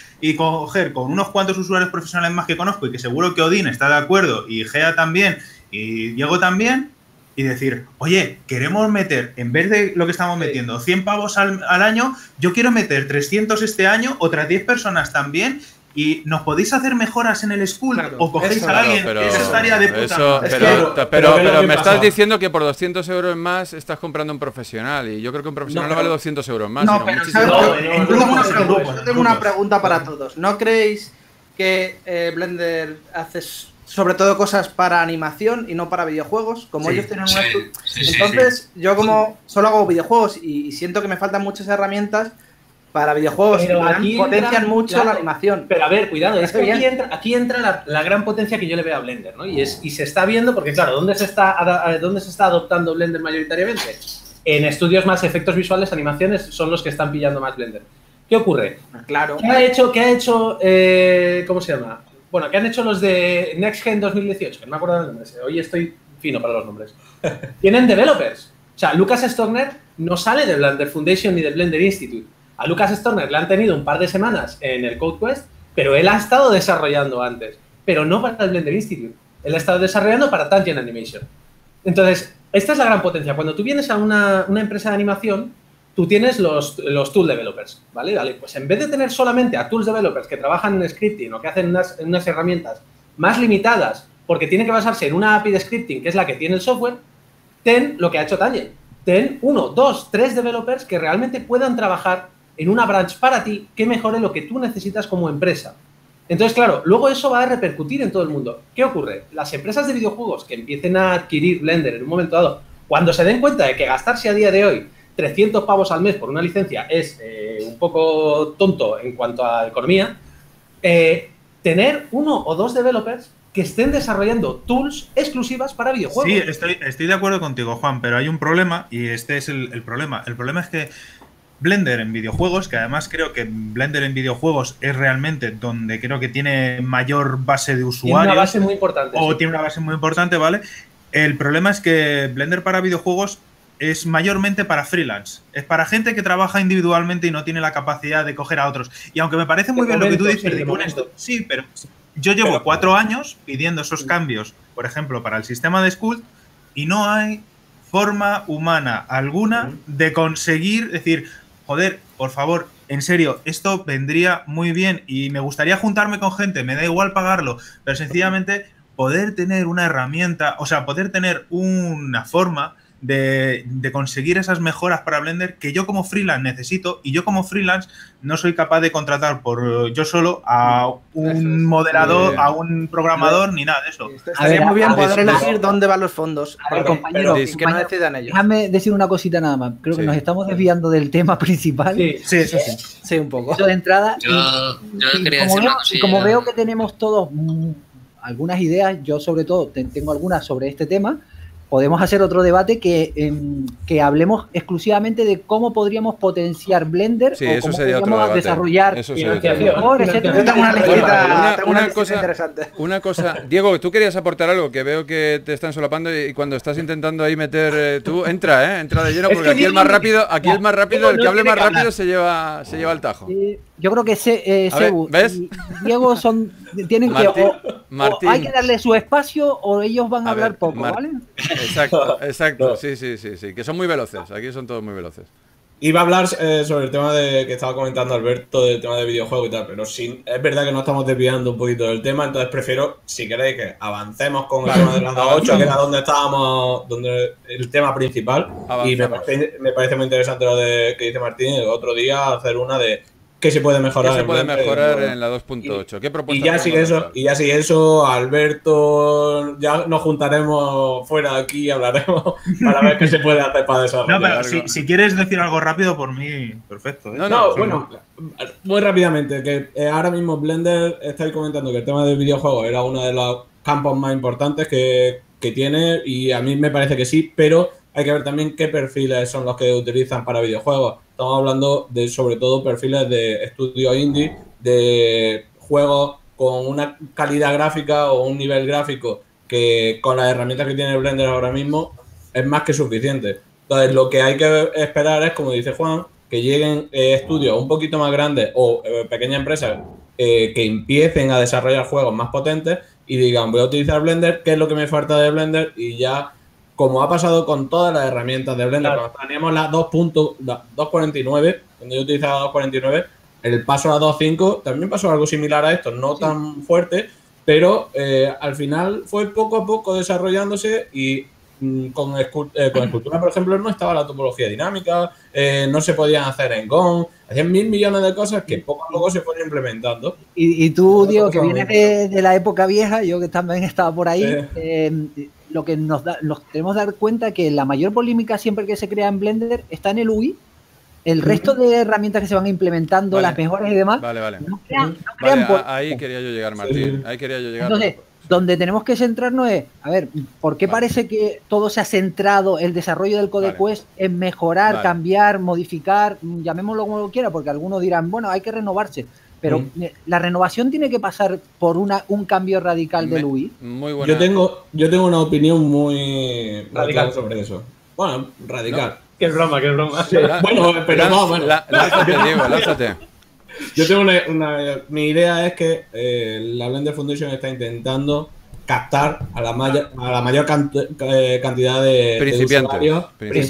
[SPEAKER 8] con unos cuantos usuarios profesionales más que conozco y que seguro que Odín está de acuerdo y Gea también y Diego también, y decir, oye, queremos meter, en vez de lo que estamos metiendo, 100 pavos al año, yo quiero meter 300 este año, otras 10 personas también, y nos podéis hacer mejoras en el school
[SPEAKER 4] Claro,
[SPEAKER 8] o cogéis
[SPEAKER 4] eso,
[SPEAKER 8] a alguien,
[SPEAKER 1] pero
[SPEAKER 8] eso estaría de puta
[SPEAKER 1] eso,
[SPEAKER 8] madre.
[SPEAKER 1] pero
[SPEAKER 6] ¿qué es lo que
[SPEAKER 1] me
[SPEAKER 6] pasa?
[SPEAKER 1] estás diciendo que por 200 euros más estás comprando un profesional y yo creo que un profesional no, vale 200 euros más,
[SPEAKER 4] No,
[SPEAKER 1] sino
[SPEAKER 4] pero
[SPEAKER 1] muchísimo
[SPEAKER 4] ¿sabes
[SPEAKER 1] más.
[SPEAKER 4] qué?
[SPEAKER 2] no,
[SPEAKER 4] Yo tengo una pregunta para todos. ¿No creéis que Blender hace sobre todo cosas para animación y no para videojuegos? Como
[SPEAKER 8] Sí,
[SPEAKER 4] ellos tienen
[SPEAKER 7] sí,
[SPEAKER 4] una...
[SPEAKER 7] sí, sí,
[SPEAKER 4] Entonces, yo como solo hago videojuegos y siento que me faltan muchas herramientas para videojuegos
[SPEAKER 2] Pero
[SPEAKER 4] que
[SPEAKER 2] aquí
[SPEAKER 4] potencian
[SPEAKER 2] entra,
[SPEAKER 4] mucho
[SPEAKER 2] claro,
[SPEAKER 4] la animación.
[SPEAKER 2] Pero a ver, cuidado, es que
[SPEAKER 4] Bien.
[SPEAKER 2] aquí entra la gran potencia que yo le veo a Blender, ¿no? Y se está viendo, porque claro, ¿dónde se está adoptando Blender mayoritariamente? En estudios más efectos visuales, animaciones, son los que están pillando más Blender. ¿Qué ocurre?
[SPEAKER 4] Claro.
[SPEAKER 2] ¿Qué ha hecho ¿cómo se llama? Bueno, ¿qué han hecho los de Next Gen 2018? Que no me acuerdo de los nombres. Hoy estoy fino para los nombres. Tienen developers. O sea, Lucas Storner no sale de Blender Foundation ni del Blender Institute. A Lucas Storner le han tenido un par de semanas en el CodeQuest, pero él ha estado desarrollando antes, pero no para el Blender Institute. Él ha estado desarrollando para Tangent Animation. Entonces, esta es la gran potencia. Cuando tú vienes a una empresa de animación, tú tienes los tool developers, ¿vale? Pues en vez de tener solamente a tools developers que trabajan en scripting o que hacen unas herramientas más limitadas porque tienen que basarse en una API de scripting, que es la que tiene el software, ten lo que ha hecho Tangent. Ten 1, 2, 3 developers que realmente puedan trabajar en una branch para ti que mejore lo que tú necesitas como empresa. Entonces, claro, luego eso va a repercutir en todo el mundo. ¿Qué ocurre? Las empresas de videojuegos que empiecen a adquirir Blender en un momento dado, cuando se den cuenta de que gastarse a día de hoy 300 pavos al mes por una licencia es un poco tonto en cuanto a economía, tener 1 o 2 developers que estén desarrollando tools exclusivas para videojuegos.
[SPEAKER 8] Sí, estoy de acuerdo contigo, Juan, pero hay un problema y este es el problema. El problema es que Blender en videojuegos, que además creo que Blender en videojuegos es realmente donde creo que tiene mayor base de usuarios.
[SPEAKER 2] Tiene una base muy importante.
[SPEAKER 8] O
[SPEAKER 2] sí.
[SPEAKER 8] tiene una base muy importante, ¿vale? El problema es que Blender para videojuegos es mayormente para freelance. Es para gente que trabaja individualmente y no tiene la capacidad de coger a otros. Y aunque me parece muy bien lo que tú dices, de con esto, sí, pero yo llevo 4 años pidiendo esos cambios, por ejemplo, para el sistema de Sculpt, y no hay forma humana alguna de conseguir decir, joder, por favor, en serio, esto vendría muy bien y me gustaría juntarme con gente, me da igual pagarlo, pero sencillamente poder tener una herramienta, o sea, poder tener una forma de conseguir esas mejoras para Blender que yo como freelance necesito, y yo como freelance no soy capaz de contratar por yo solo a un moderador, a un programador, ni nada de eso.
[SPEAKER 4] Estaría muy bien poder
[SPEAKER 1] ver,
[SPEAKER 4] elegir dónde van los fondos.
[SPEAKER 5] A ver,
[SPEAKER 4] Pero
[SPEAKER 5] compañero,
[SPEAKER 4] que no decidan ellos.
[SPEAKER 5] Déjame decir una cosita nada más. Creo que
[SPEAKER 1] Sí.
[SPEAKER 5] nos estamos desviando del tema principal.
[SPEAKER 2] Sí.
[SPEAKER 8] Sí, eso sí.
[SPEAKER 4] Sí, un poco.
[SPEAKER 5] Eso de entrada.
[SPEAKER 7] Yo
[SPEAKER 5] y
[SPEAKER 7] quería
[SPEAKER 5] como
[SPEAKER 7] decir
[SPEAKER 5] veo,
[SPEAKER 7] una cosilla.
[SPEAKER 5] como veo que tenemos todos algunas ideas, yo sobre todo tengo algunas sobre este tema, podemos hacer otro debate que hablemos exclusivamente de cómo podríamos potenciar Blender
[SPEAKER 1] Sí,
[SPEAKER 5] o
[SPEAKER 1] eso
[SPEAKER 5] cómo
[SPEAKER 1] sería otro
[SPEAKER 5] podríamos
[SPEAKER 1] debate.
[SPEAKER 5] desarrollar
[SPEAKER 1] Eso sería otro
[SPEAKER 2] financiación.
[SPEAKER 1] debate.
[SPEAKER 5] mejor, etcétera.
[SPEAKER 4] Yo tengo una listita,
[SPEAKER 1] Una
[SPEAKER 4] listita
[SPEAKER 1] cosa-
[SPEAKER 4] interesante.
[SPEAKER 1] Una cosa, Diego, tú querías aportar algo, que veo que te están solapando y cuando estás intentando ahí meter tú, entra de lleno,
[SPEAKER 2] Es
[SPEAKER 1] porque
[SPEAKER 2] que
[SPEAKER 1] aquí el
[SPEAKER 2] Diego-
[SPEAKER 1] más rápido, el que hable más rápido
[SPEAKER 2] hablar.
[SPEAKER 1] se lleva el tajo.
[SPEAKER 5] Yo creo que
[SPEAKER 1] A ver,
[SPEAKER 5] Sebu
[SPEAKER 1] ¿ves?
[SPEAKER 5] y Diego tienen
[SPEAKER 1] Martín,
[SPEAKER 5] que
[SPEAKER 1] Martín.
[SPEAKER 5] o hay que darle su espacio o ellos van a
[SPEAKER 1] A ver,
[SPEAKER 5] hablar poco, ¿vale?
[SPEAKER 1] Exacto, sí, que son muy veloces, aquí son todos muy veloces.
[SPEAKER 6] Iba a hablar sobre el tema que estaba comentando Alberto, del tema de videojuegos y tal, pero sí, es verdad que nos estamos desviando un poquito del tema, entonces prefiero, si queréis, que avancemos con el tema de las 8, que era donde estábamos, donde el tema principal. Y me
[SPEAKER 1] Avanzamos.
[SPEAKER 6] parece muy interesante lo que dice Martín, el otro día hacer una de ¿qué se puede mejorar?
[SPEAKER 1] ¿Qué se puede
[SPEAKER 6] Blender?
[SPEAKER 1] mejorar en la 2.8? ¿Qué propuestas?
[SPEAKER 6] Y ya sigue eso, Alberto, ya nos juntaremos fuera de aquí y hablaremos para ver qué se puede hacer para desarrollar.
[SPEAKER 8] No, pero si quieres decir algo rápido, por mí, perfecto.
[SPEAKER 6] Bueno, muy rápidamente, que ahora mismo Blender, estáis comentando que el tema del videojuego era uno de los campos más importantes que tiene, y a mí me parece que sí, pero hay que ver también qué perfiles son los que utilizan para videojuegos. Estamos hablando de, sobre todo, perfiles de estudios indie, de juegos con una calidad gráfica o un nivel gráfico que con las herramientas que tiene Blender ahora mismo es más que suficiente. Entonces, lo que hay que esperar es, como dice Juan, que lleguen estudios un poquito más grandes o pequeñas empresas que empiecen a desarrollar juegos más potentes y digan, voy a utilizar Blender, ¿qué es lo que me falta de Blender? Y ya, como ha pasado con todas las herramientas de Blender, cuando teníamos la 2.49, cuando yo utilizaba 2.49, el paso a 2.5 también pasó algo similar a esto, no tan fuerte, pero al final fue poco a poco desarrollándose y con escultura, por ejemplo, no estaba la topología dinámica, no se podían hacer en GON, hacían 1000 millones de cosas que poco a poco se fueron implementando.
[SPEAKER 5] Y tú, Diego, que vienes de la época vieja, yo que también estaba por ahí, lo que nos tenemos que dar cuenta que la mayor polémica siempre que se crea en Blender está en el UI. El resto de herramientas que se van implementando, las mejoras y demás, no crean
[SPEAKER 1] ahí quería yo llegar, Martín. Ahí quería yo llegar.
[SPEAKER 5] Entonces, donde tenemos que centrarnos es, a ver, ¿por qué parece que todo se ha centrado, el desarrollo del CodeQuest, en mejorar, cambiar, modificar, llamémoslo como lo quiera, porque algunos dirán, bueno, hay que renovarse, pero la renovación tiene que pasar por un cambio radical del UI.
[SPEAKER 1] Muy buena.
[SPEAKER 6] Yo tengo una opinión muy radical sobre eso. Bueno, radical.
[SPEAKER 2] ¿No? Qué broma.
[SPEAKER 6] Sí. Bueno, pero no, bueno.
[SPEAKER 1] Lánzate, Diego, lánzate.
[SPEAKER 6] Yo tengo mi idea es que la Blender Foundation está intentando captar a la mayor cantidad de usuarios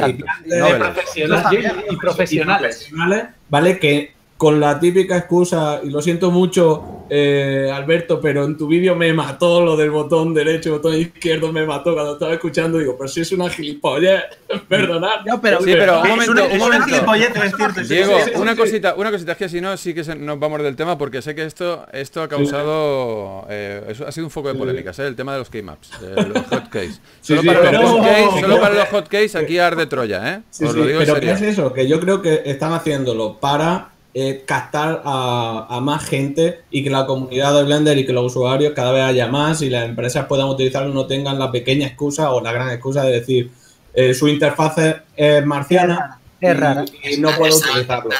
[SPEAKER 2] y profesionales,
[SPEAKER 6] ¿vale? Que con la típica excusa, y lo siento mucho, Alberto, pero en tu vídeo me mató lo del botón derecho, botón izquierdo, me mató cuando estaba escuchando. Digo, pero si es una gilipollez, perdonad.
[SPEAKER 1] No, pero un momento.
[SPEAKER 8] Es cierto.
[SPEAKER 1] Diego, una cosita, es que si no, sí que nos vamos del tema, porque sé que esto ha causado, ha sido un foco de polémicas, el tema de los keymaps, los hotkeys. Solo para los hotkeys aquí arde Troya, Os lo digo
[SPEAKER 6] pero
[SPEAKER 1] en serio.
[SPEAKER 6] ¿qué es eso? Que yo creo que están haciéndolo para captar a más gente y que la comunidad de Blender y que los usuarios cada vez haya más y las empresas puedan utilizarlo, no tengan la pequeña excusa o la gran excusa de decir su interfaz es marciana
[SPEAKER 5] es rara
[SPEAKER 6] y no puedo utilizarlo.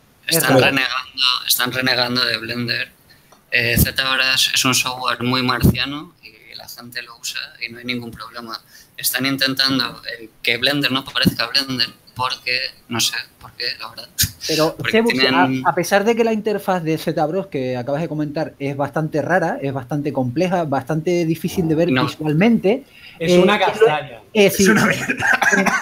[SPEAKER 7] Están renegando de Blender. ZBrush es un software muy marciano y la gente lo usa y no hay ningún problema. Están intentando que Blender no parezca Blender porque, no sé, por qué, la verdad.
[SPEAKER 5] Pero a pesar de que la interfaz de ZBrush que acabas de comentar es bastante rara, es bastante compleja, bastante difícil de ver visualmente.
[SPEAKER 2] Es una castaña.
[SPEAKER 5] Es
[SPEAKER 2] una mierda.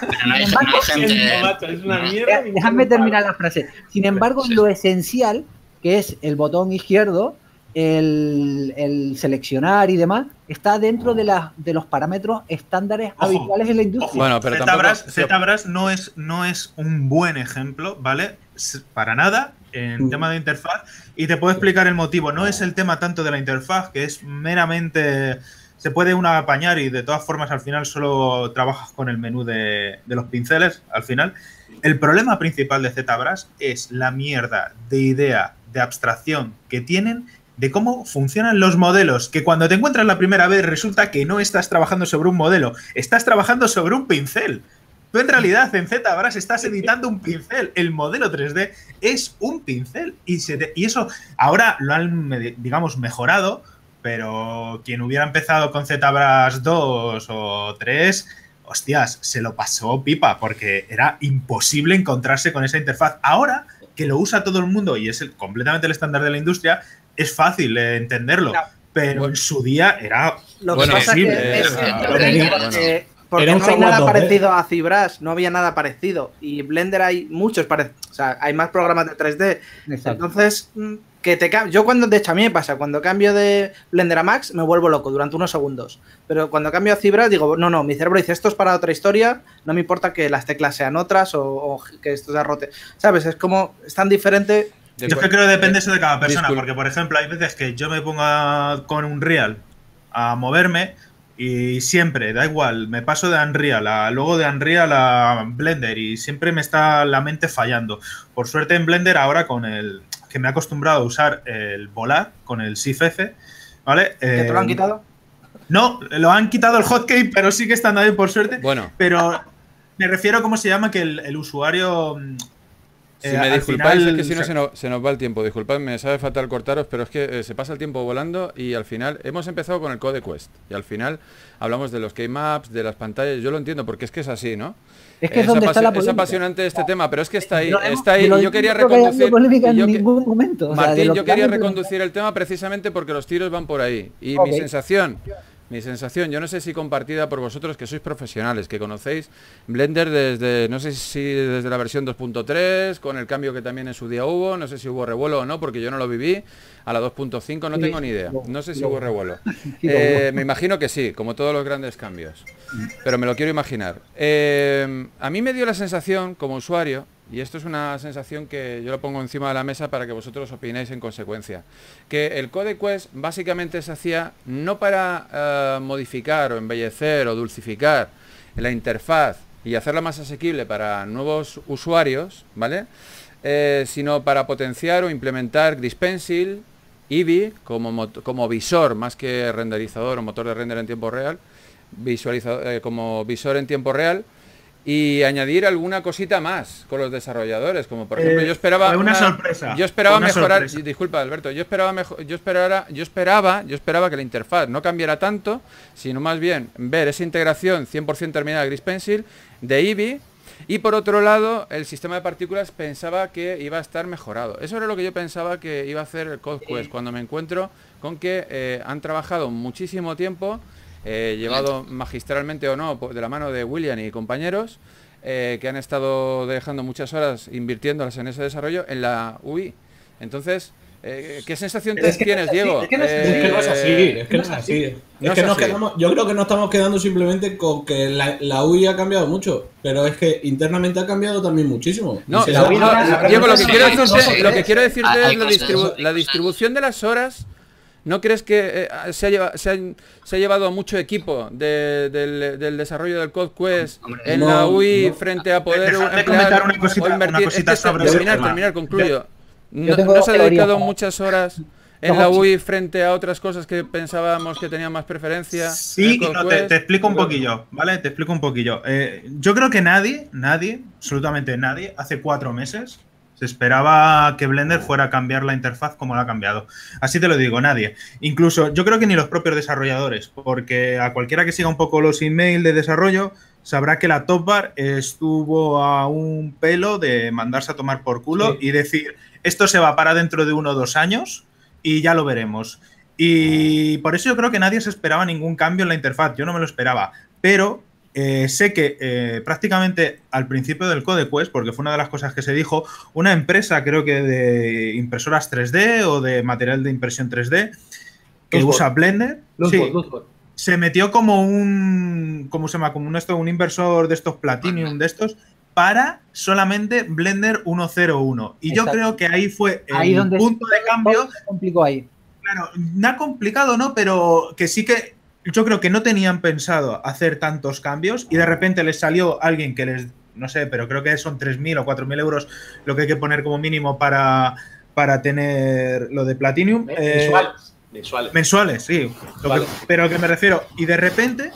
[SPEAKER 7] Es una
[SPEAKER 2] mierda.
[SPEAKER 5] Déjame terminar la frase. Sin embargo, lo esencial, que es el botón izquierdo, el seleccionar y demás, está dentro de los parámetros estándares habituales en la industria.
[SPEAKER 1] Bueno, pero
[SPEAKER 8] ZBrush no es un buen ejemplo, ¿vale? Para nada en tema de interfaz, y te puedo explicar el motivo. No es el tema tanto de la interfaz, que es meramente... Se puede uno apañar y de todas formas al final solo trabajas con el menú de los pinceles al final. El problema principal de ZBrush es la mierda de idea, de abstracción que tienen de cómo funcionan los modelos, que cuando te encuentras la primera vez resulta que no estás trabajando sobre un modelo, estás trabajando sobre un pincel. Tú en realidad en ZBrush estás editando un pincel, el modelo 3D es un pincel y eso ahora lo han, digamos, mejorado, pero quien hubiera empezado con ZBrush 2 o 3, hostias, se lo pasó pipa porque era imposible encontrarse con esa interfaz. Ahora que lo usa todo el mundo y es completamente el estándar de la industria, es fácil entenderlo, pero en su día era
[SPEAKER 4] lo que pasa que porque no hay nada parecido a ZBrush, no había nada parecido, y Blender hay muchos parecidos, o sea, hay más programas de 3D. Exacto. Entonces, yo de hecho a mí me pasa, cuando cambio de Blender a Max me vuelvo loco durante unos segundos, pero cuando cambio a ZBrush digo, no, mi cerebro dice, esto es para otra historia, no me importa que las teclas sean otras o que esto se rote, ¿sabes? Es como, es tan diferente
[SPEAKER 8] Yo es que creo que depende eso de cada persona, porque por ejemplo hay veces que yo me pongo con Unreal a moverme y siempre, da igual, me paso de Unreal luego de Unreal a Blender y siempre me está la mente fallando. Por suerte en Blender ahora con el que me he acostumbrado a usar el volar con el Shift F, ¿vale?
[SPEAKER 4] ¿Que te lo han quitado?
[SPEAKER 8] No, lo han quitado el hotkey, pero sigue estando ahí por suerte.
[SPEAKER 1] Bueno.
[SPEAKER 8] Pero me refiero a cómo se llama que el usuario...
[SPEAKER 1] Si me disculpáis, es que si no se nos va el tiempo. Disculpadme, me sabe fatal cortaros, pero es que se pasa el tiempo volando y al final hemos empezado con el Code Quest y al final hablamos de los keymaps, de las pantallas. Yo lo entiendo porque es que es así, ¿no?
[SPEAKER 5] Es que es donde está la
[SPEAKER 1] es
[SPEAKER 5] polémica.
[SPEAKER 1] apasionante este tema, pero es que está ahí.
[SPEAKER 5] No,
[SPEAKER 1] Está ahí y yo quería
[SPEAKER 5] no creo que haya
[SPEAKER 1] reconducir.
[SPEAKER 5] polémica en
[SPEAKER 1] y yo
[SPEAKER 5] ningún momento. O sea, de
[SPEAKER 1] Martín,
[SPEAKER 5] lo
[SPEAKER 1] yo
[SPEAKER 5] que
[SPEAKER 1] quería
[SPEAKER 5] hablan de-
[SPEAKER 1] reconducir el tema precisamente porque los tiros van por ahí. Y
[SPEAKER 5] Ok.
[SPEAKER 1] mi sensación, yo no sé si compartida por vosotros que sois profesionales, que conocéis Blender desde, no sé si desde la versión 2.3, con el cambio que también en su día hubo, no sé si hubo revuelo o no, porque yo no lo viví, a la 2.5 no
[SPEAKER 5] Sí,
[SPEAKER 1] tengo ni idea, no sé si hubo revuelo.
[SPEAKER 5] Sí, lo hubo.
[SPEAKER 1] Me imagino que sí, como todos los grandes cambios, pero me lo quiero imaginar. A mí me dio la sensación, como usuario, y esto es una sensación que yo lo pongo encima de la mesa para que vosotros opinéis en consecuencia, que el Code Quest básicamente se hacía no para modificar o embellecer o dulcificar la interfaz y hacerla más asequible para nuevos usuarios, ¿vale? Sino para potenciar o implementar Grispencil, Eevee como visor más que renderizador o motor de render en tiempo real, como visor en tiempo real, y añadir alguna cosita más con los desarrolladores, como por ejemplo yo esperaba
[SPEAKER 8] una sorpresa.
[SPEAKER 1] Yo esperaba
[SPEAKER 8] Una
[SPEAKER 1] mejorar,
[SPEAKER 8] sorpresa.
[SPEAKER 1] disculpa Alberto, yo esperaba que la interfaz no cambiara tanto, sino más bien ver esa integración 100% terminada de Grispencil de Eevee. Y por otro lado, el sistema de partículas pensaba que iba a estar mejorado. Eso era lo que yo pensaba que iba a hacer el Code Quest, cuando me encuentro con que han trabajado muchísimo tiempo, llevado magistralmente o no, de la mano de William y compañeros, que han estado dejando muchas horas invirtiéndolas en ese desarrollo en la UI. Entonces, ¿qué sensación tienes, Diego?
[SPEAKER 6] Es que no es así. Yo creo que no estamos quedando simplemente con que la UI ha cambiado mucho, pero es que internamente ha cambiado también muchísimo.
[SPEAKER 1] No,
[SPEAKER 6] Y
[SPEAKER 1] Diego, lo que quiero decirte
[SPEAKER 7] Hay
[SPEAKER 1] es
[SPEAKER 7] cosas-
[SPEAKER 1] la distribución de las horas. ¿No crees que se ha llevado mucho equipo del desarrollo del Code Quest
[SPEAKER 7] Hombre,
[SPEAKER 1] en
[SPEAKER 6] no,
[SPEAKER 1] la UI
[SPEAKER 6] no.
[SPEAKER 1] frente a poder
[SPEAKER 8] Dejadme
[SPEAKER 1] emplear
[SPEAKER 8] comentar una
[SPEAKER 1] o
[SPEAKER 8] cosita
[SPEAKER 1] invertir?
[SPEAKER 8] sobre ese tema.
[SPEAKER 1] Terminar, concluyo.
[SPEAKER 5] Yo tengo
[SPEAKER 1] ¿No se ha
[SPEAKER 5] teorías.
[SPEAKER 1] dedicado muchas horas en
[SPEAKER 5] No,
[SPEAKER 1] la
[SPEAKER 5] sí.
[SPEAKER 1] UI frente a otras cosas que pensábamos que tenían más preferencia? en
[SPEAKER 8] Sí,
[SPEAKER 1] el Code
[SPEAKER 8] no,
[SPEAKER 1] Quest?
[SPEAKER 8] te explico un poquillo, ¿vale? Te explico un poquillo. Yo creo que nadie, absolutamente nadie, hace 4 meses se esperaba que Blender fuera a cambiar la interfaz como la ha cambiado. Así te lo digo, nadie. Incluso yo creo que ni los propios desarrolladores, porque a cualquiera que siga un poco los emails de desarrollo sabrá que la Top Bar estuvo a un pelo de mandarse a tomar por culo y decir, esto se va para dentro de 1 o 2 años y ya lo veremos. Y por eso yo creo que nadie se esperaba ningún cambio en la interfaz. Yo no me lo esperaba. Pero sé que prácticamente al principio del Code Quest, porque fue una de las cosas que se dijo, una empresa creo que de impresoras 3D o de material de impresión 3D que
[SPEAKER 2] Luzbot.
[SPEAKER 8] usa Blender,
[SPEAKER 2] Luzbot.
[SPEAKER 8] se metió como un inversor de estos Platinum, de estos, para solamente Blender 1.01. Y yo
[SPEAKER 5] Exacto.
[SPEAKER 8] creo que ahí fue el
[SPEAKER 5] Ahí donde
[SPEAKER 8] punto de cambio.
[SPEAKER 5] todo se complicó ahí.
[SPEAKER 8] Claro, no ha complicado, ¿no? Pero que sí que yo creo que no tenían pensado hacer tantos cambios y de repente les salió alguien que les, no sé, pero creo que son 3.000 o 4.000 euros lo que hay que poner como mínimo para tener lo de Platinum. Mensuales, sí. Pero que me refiero. Y de repente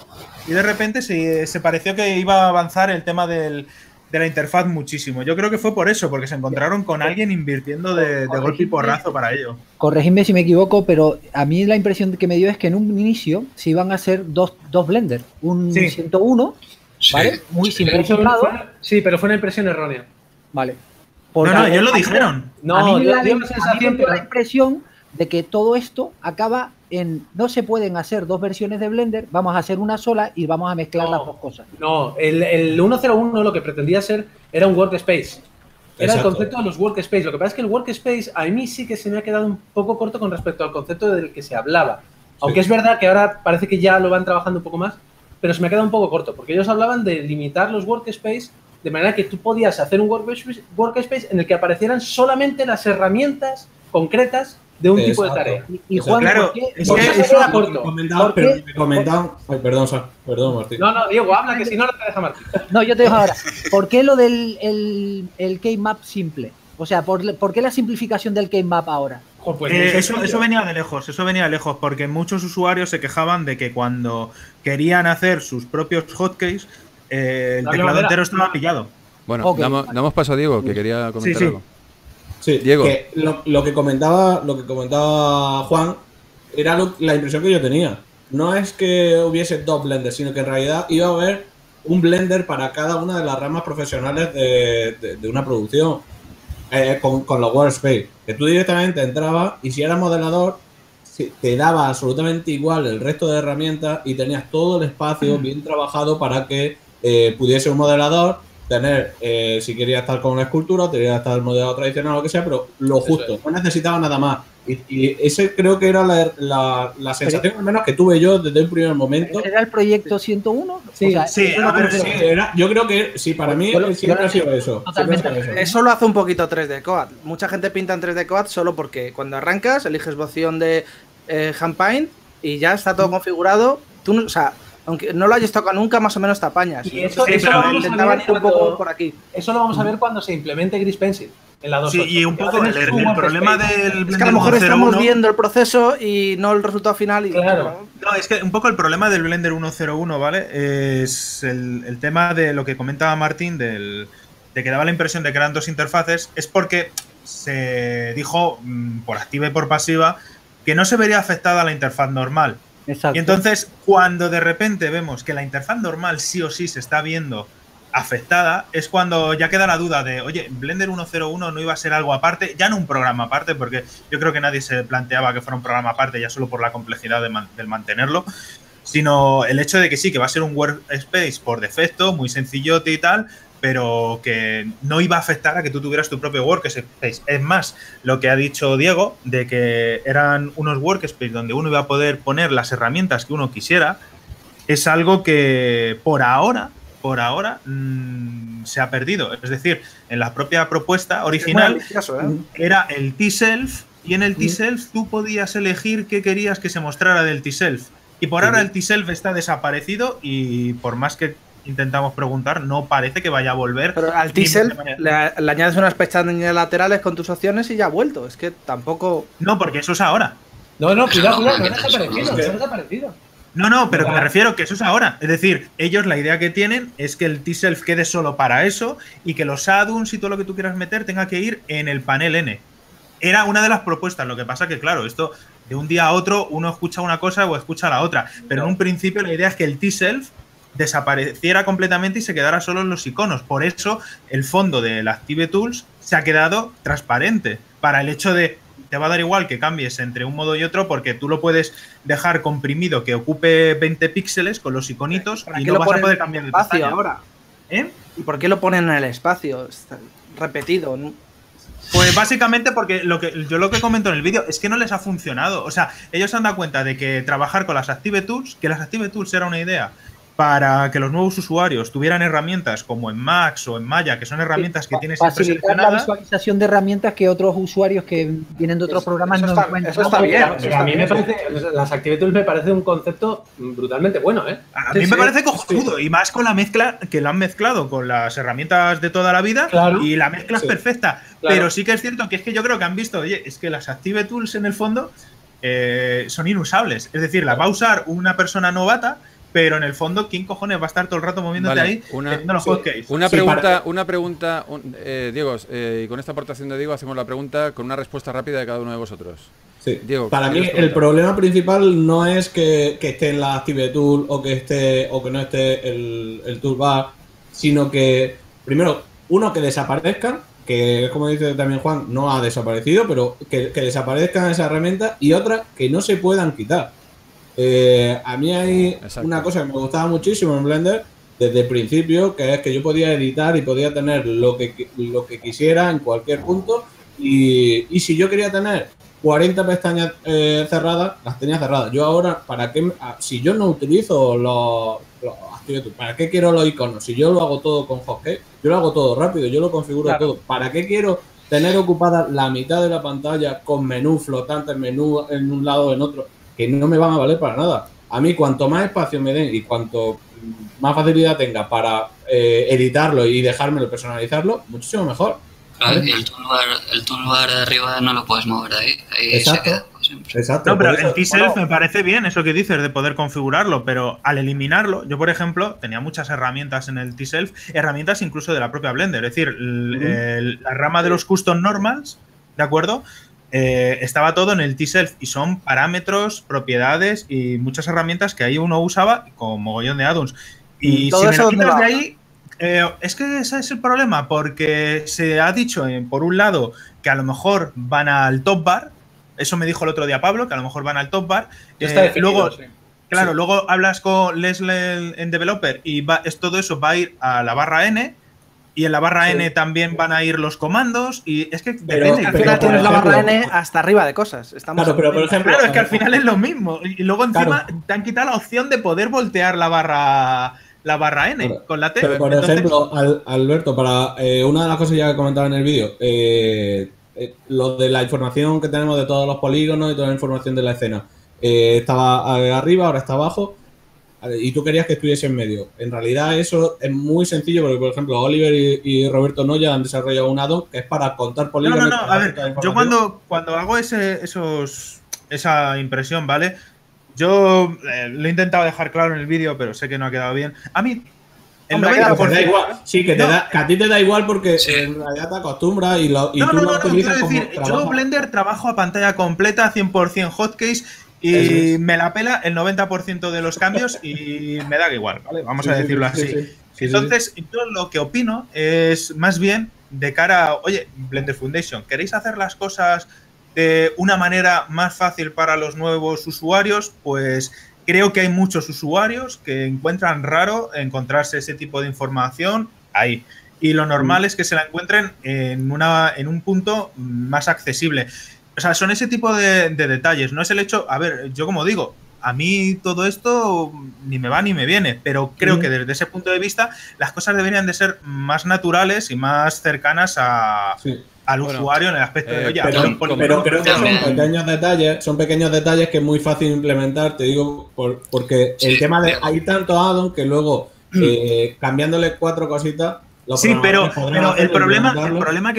[SPEAKER 8] se pareció que iba a avanzar el tema de la interfaz muchísimo. Yo creo que fue por eso, porque se encontraron con alguien invirtiendo de golpe y porrazo para ello.
[SPEAKER 5] Corregidme si me equivoco, pero a mí la impresión que me dio es que en un inicio se iban a hacer dos Blender. Un
[SPEAKER 8] Sí.
[SPEAKER 5] 101, ¿vale? Muy simplificado.
[SPEAKER 2] Sí, pero fue una impresión errónea.
[SPEAKER 5] Vale.
[SPEAKER 8] No, ellos lo dijeron.
[SPEAKER 2] No,
[SPEAKER 5] a mí me
[SPEAKER 2] yo
[SPEAKER 5] da
[SPEAKER 2] dio la
[SPEAKER 5] la
[SPEAKER 2] sensación que
[SPEAKER 5] impresión de que todo esto acaba en no se pueden hacer 2 versiones de Blender, vamos a hacer una sola y vamos a mezclar las 2 cosas.
[SPEAKER 2] No, el 101 lo que pretendía ser era un workspace. Era
[SPEAKER 6] Exacto.
[SPEAKER 2] el concepto de los workspace. Lo que pasa es que el workspace a mí sí que se me ha quedado un poco corto con respecto al concepto del que se hablaba. Aunque es verdad que ahora parece que ya lo van trabajando un poco más, pero se me ha quedado un poco corto, porque ellos hablaban de limitar los workspace de manera que tú podías hacer un workspace en el que aparecieran solamente las herramientas concretas de un tipo de tarea.
[SPEAKER 5] Y Juan,
[SPEAKER 8] claro,
[SPEAKER 5] ¿por qué?
[SPEAKER 8] es
[SPEAKER 2] ¿Por
[SPEAKER 8] que
[SPEAKER 2] qué se
[SPEAKER 8] eso
[SPEAKER 2] queda corto?
[SPEAKER 6] Me comentaban. Ay, perdón, Martín.
[SPEAKER 2] No, Diego, habla, que si no, no te deja Martín.
[SPEAKER 5] No, yo te digo ahora, ¿por qué lo del el K-Map simple? O sea, ¿por qué la simplificación del K-Map ahora?
[SPEAKER 2] Pues
[SPEAKER 8] eso venía de lejos, porque muchos usuarios se quejaban de que cuando querían hacer sus propios hotkeys, el teclado entero estaba pillado.
[SPEAKER 1] Bueno,
[SPEAKER 5] Ok,
[SPEAKER 1] damos paso a Diego, que quería comentar
[SPEAKER 8] Sí.
[SPEAKER 1] algo.
[SPEAKER 6] Sí,
[SPEAKER 1] Diego.
[SPEAKER 6] que lo que comentaba Juan era la impresión que yo tenía. No es que hubiese dos blenders, sino que en realidad iba a haber un blender para cada una de las ramas profesionales de una producción con los workspace. Que tú directamente entrabas y si eras modelador te daba absolutamente igual el resto de herramientas y tenías todo el espacio bien trabajado para que pudiese un modelador tener, si quería estar con una escultura, quería estar modelado tradicional o lo que sea, pero lo justo, no necesitaba nada más. Y ese creo que era la sensación, al menos que tuve yo desde el primer momento.
[SPEAKER 5] ¿Era el proyecto 101?
[SPEAKER 2] Sí,
[SPEAKER 5] O sea,
[SPEAKER 8] sí,
[SPEAKER 5] eso es lo
[SPEAKER 8] a
[SPEAKER 5] que
[SPEAKER 8] ver,
[SPEAKER 5] me
[SPEAKER 6] Sí,
[SPEAKER 5] refiero.
[SPEAKER 6] yo creo que sí, para mí siempre ha sido eso.
[SPEAKER 5] Totalmente.
[SPEAKER 6] Siempre ha sido eso.
[SPEAKER 4] Eso lo hace un poquito 3D Coat. Mucha gente pinta en 3D Coat solo porque cuando arrancas eliges opción de Handpaint y ya está todo configurado. Tú, o sea, aunque no lo hayas tocado nunca, más o menos te apañas.
[SPEAKER 2] Y eso
[SPEAKER 8] Sí,
[SPEAKER 2] lo
[SPEAKER 8] pero
[SPEAKER 2] vamos a
[SPEAKER 4] intentaban
[SPEAKER 2] ver
[SPEAKER 4] ir un poco
[SPEAKER 2] cuando-
[SPEAKER 4] por aquí.
[SPEAKER 2] Eso lo vamos a ver cuando se implemente Gris Pencil en la 2.8.
[SPEAKER 8] Sí, y un
[SPEAKER 2] que va a
[SPEAKER 8] poco
[SPEAKER 2] tener
[SPEAKER 8] el
[SPEAKER 2] su
[SPEAKER 8] problema
[SPEAKER 2] workspace.
[SPEAKER 8] del
[SPEAKER 4] Es que a
[SPEAKER 8] Blender
[SPEAKER 4] lo mejor estamos
[SPEAKER 8] 1.01
[SPEAKER 4] viendo el proceso y no el resultado final. Y,
[SPEAKER 2] Claro.
[SPEAKER 8] No, es que un poco el problema del Blender 1.01, ¿vale? Es el tema de lo que comentaba Martín, de que daba la impresión de que eran dos interfaces, es porque se dijo por activa y por pasiva que no se vería afectada la interfaz normal.
[SPEAKER 5] Exacto.
[SPEAKER 8] Y entonces, cuando de repente vemos que la interfaz normal sí o sí se está viendo afectada, es cuando ya queda la duda de, oye, Blender 1.01 no iba a ser algo aparte, ya no un programa aparte, porque yo creo que nadie se planteaba que fuera un programa aparte ya solo por la complejidad del mantenerlo, sino el hecho de que sí, que va a ser un workspace por defecto, muy sencillote y tal, pero que no iba a afectar a que tú tuvieras tu propio workspace. Es más, lo que ha dicho Diego, de que eran unos workspaces donde uno iba a poder poner las herramientas que uno quisiera, es algo que por ahora se ha perdido. Es decir, en la propia propuesta original era el T-Self y en el T-Self tú podías elegir qué querías que se mostrara del T-Self. Y por ahora el T-Self está desaparecido y por más que intentamos preguntar, no parece que vaya a volver.
[SPEAKER 4] Pero al T-Self le añades unas pestañas laterales con tus opciones y ya ha vuelto. Es que tampoco...
[SPEAKER 8] No, porque eso es ahora.
[SPEAKER 2] No, cuidado, no ha
[SPEAKER 7] que
[SPEAKER 2] desaparecido, no ha desaparecido.
[SPEAKER 8] No, pero que me refiero que eso es ahora. Es decir, ellos la idea que tienen es que el T-Self quede solo para eso y que los add-ons y todo lo que tú quieras meter tenga que ir en el panel N. Era una de las propuestas, lo que pasa que, claro, esto de un día a otro uno escucha una cosa o escucha la otra. Pero en un principio la idea es que el T-Self desapareciera completamente y se quedara solo en los iconos. Por eso el fondo de la Active Tools se ha quedado transparente. Para el hecho de, te va a dar igual que cambies entre un modo y otro porque tú lo puedes dejar comprimido que ocupe 20 píxeles con los iconitos y no vas a poder cambiar de
[SPEAKER 4] espacio
[SPEAKER 8] pestaña.
[SPEAKER 4] ahora?
[SPEAKER 8] ¿Eh?
[SPEAKER 4] ¿Y por qué lo ponen en el espacio? Está repetido. ¿No?
[SPEAKER 8] Pues básicamente porque yo lo que comento en el vídeo es que no les ha funcionado. O sea, ellos se han dado cuenta de que trabajar con las Active Tools, que las Active Tools era una idea para que los nuevos usuarios tuvieran herramientas como en Max o en Maya, que son herramientas que tienes siempre
[SPEAKER 5] facilitar la
[SPEAKER 8] seleccionadas.
[SPEAKER 5] visualización de herramientas que otros usuarios que vienen de otros programas
[SPEAKER 4] eso
[SPEAKER 5] no
[SPEAKER 4] está-
[SPEAKER 5] encuentran.
[SPEAKER 4] eso está bien.
[SPEAKER 2] Pero a mí me parece, las Active Tools me parece un concepto brutalmente bueno, ¿eh?
[SPEAKER 8] A mí me parece cojonudo, y más con la mezcla que lo han mezclado con las herramientas de toda la vida,
[SPEAKER 2] Claro.
[SPEAKER 8] y la mezcla
[SPEAKER 6] Sí.
[SPEAKER 8] es perfecta.
[SPEAKER 2] Claro.
[SPEAKER 8] Pero sí que es cierto que es que yo creo que han visto, oye, es que las Active Tools en el fondo son inusables. Es decir, las va a usar una persona novata, pero en el fondo, ¿quién cojones va a estar todo el rato moviéndote
[SPEAKER 1] Vale,
[SPEAKER 8] ahí
[SPEAKER 1] una-
[SPEAKER 8] haciendo los
[SPEAKER 6] sí.
[SPEAKER 8] hotkeys?
[SPEAKER 1] Una
[SPEAKER 6] Sí,
[SPEAKER 1] pregunta, Diego, y con esta aportación de Diego hacemos la pregunta con una respuesta rápida de cada uno de vosotros.
[SPEAKER 6] Sí.
[SPEAKER 1] Diego,
[SPEAKER 6] Para
[SPEAKER 1] ¿qué
[SPEAKER 6] mí
[SPEAKER 1] quieres
[SPEAKER 6] el
[SPEAKER 1] preguntar?
[SPEAKER 6] problema principal no es que esté en la Active Tool o que no esté el toolbar, sino que, primero, uno, que desaparezcan, que es como dice también Juan, no ha desaparecido, pero que desaparezcan esas herramientas, y otra, que no se puedan quitar. A mí hay
[SPEAKER 1] Exacto.
[SPEAKER 6] una cosa que me gustaba muchísimo en Blender desde el principio, que es que yo podía editar y podía tener lo que quisiera en cualquier punto, y si yo quería tener 40 pestañas cerradas, las tenía cerradas. Yo ahora, ¿para qué? Si yo no utilizo los ActiveTool, ¿para qué quiero los iconos? Si yo lo hago todo con Hotkey, yo lo hago todo rápido, yo lo configuro todo. ¿Para qué quiero tener ocupada la mitad de la pantalla con menú flotantes, menú en un lado o en otro, que no me van a valer para nada? A mí, cuanto más espacio me den y cuanto más facilidad tenga para editarlo y dejármelo personalizarlo, muchísimo mejor.
[SPEAKER 7] Claro, y el toolbar de arriba no lo puedes mover ahí
[SPEAKER 6] Exacto.
[SPEAKER 7] se queda siempre.
[SPEAKER 6] Exacto.
[SPEAKER 8] No, pero
[SPEAKER 6] por eso-
[SPEAKER 8] en T-Self me parece bien eso que dices de poder configurarlo, pero al eliminarlo, yo por ejemplo tenía muchas herramientas en el T-Self, herramientas incluso de la propia Blender, es decir, la rama de los custom normals, ¿de acuerdo? Estaba todo en el T-Self y son parámetros, propiedades y muchas herramientas que ahí uno usaba con mogollón de add-ons. Y
[SPEAKER 4] ¿Todo
[SPEAKER 8] si me
[SPEAKER 4] eso
[SPEAKER 8] lo
[SPEAKER 4] dónde
[SPEAKER 8] quitas
[SPEAKER 4] va?
[SPEAKER 8] de ahí, es que ese es el problema, porque se ha dicho, por un lado, que a lo mejor van al top bar. Eso me dijo el otro día Pablo, que a lo mejor van al top bar.
[SPEAKER 2] Ya está definido,
[SPEAKER 8] Luego,
[SPEAKER 2] sí.
[SPEAKER 8] claro,
[SPEAKER 6] Sí.
[SPEAKER 8] luego hablas con Leslie en Developer y todo eso va a ir a la barra N. Y en la barra N también van a ir los comandos. Y es que depende.
[SPEAKER 4] Al final
[SPEAKER 6] por
[SPEAKER 4] tienes la barra
[SPEAKER 6] ejemplo-
[SPEAKER 4] N hasta arriba de cosas. Estamos
[SPEAKER 6] Claro, pero por ejemplo,
[SPEAKER 8] Claro, es que al final es lo mismo. Y luego encima te han quitado la opción de poder voltear la barra N
[SPEAKER 6] Claro.
[SPEAKER 8] con la T.
[SPEAKER 6] Pero, por
[SPEAKER 8] Entonces,
[SPEAKER 6] ejemplo, Alberto, para una de las cosas ya que comentaba en el vídeo, lo de la información que tenemos de todos los polígonos y toda la información de la escena, estaba arriba, ahora está abajo, y tú querías que estuviese en medio. En realidad eso es muy sencillo porque, por ejemplo, Oliver y Roberto Noya han desarrollado un add-on que es para contar polígonos.
[SPEAKER 8] no. A ver, yo cuando hago esa impresión, ¿vale? Yo lo he intentado dejar claro en el vídeo, pero sé que no ha quedado bien. A mí, el
[SPEAKER 4] Hombre, claro,
[SPEAKER 8] 90%.
[SPEAKER 6] Da igual. Sí, que,
[SPEAKER 8] No.
[SPEAKER 6] que a ti te da igual porque
[SPEAKER 7] Sí.
[SPEAKER 6] en realidad te acostumbras y tú lo
[SPEAKER 8] No,
[SPEAKER 6] utilizas
[SPEAKER 8] quiero
[SPEAKER 6] como
[SPEAKER 8] decir, yo
[SPEAKER 6] trabajo.
[SPEAKER 8] Blender trabajo a pantalla completa, 100% hotkeys, y
[SPEAKER 6] Eso es.
[SPEAKER 8] me la pela el 90% de los cambios y me da igual, ¿vale? Vamos a
[SPEAKER 6] Sí,
[SPEAKER 8] decirlo
[SPEAKER 6] sí,
[SPEAKER 8] así.
[SPEAKER 6] sí, sí. Sí,
[SPEAKER 8] Entonces, yo lo que opino es más bien de cara a, oye, Blender Foundation, ¿queréis hacer las cosas de una manera más fácil para los nuevos usuarios? Pues creo que hay muchos usuarios que encuentran raro encontrarse ese tipo de información ahí. Y lo normal es que se la encuentren en un punto más accesible. O sea, son ese tipo de detalles. No es el hecho, a ver, yo como digo, a mí todo esto ni me va ni me viene, pero creo que desde ese punto de vista las cosas deberían de ser más naturales y más cercanas
[SPEAKER 6] Sí.
[SPEAKER 8] al
[SPEAKER 1] Bueno,
[SPEAKER 8] usuario en el aspecto de, oye,
[SPEAKER 6] Pero,
[SPEAKER 8] hacer un
[SPEAKER 6] pero creo que
[SPEAKER 7] también.
[SPEAKER 6] son pequeños detalles que es muy fácil implementar, te digo, porque
[SPEAKER 7] Sí,
[SPEAKER 6] el tema de
[SPEAKER 7] pero-
[SPEAKER 6] hay tanto add-on que luego cambiándole 4 cositas. los
[SPEAKER 8] Sí, pero
[SPEAKER 6] programadores podrán
[SPEAKER 8] el
[SPEAKER 6] hacerlo y implementarlo.
[SPEAKER 8] problema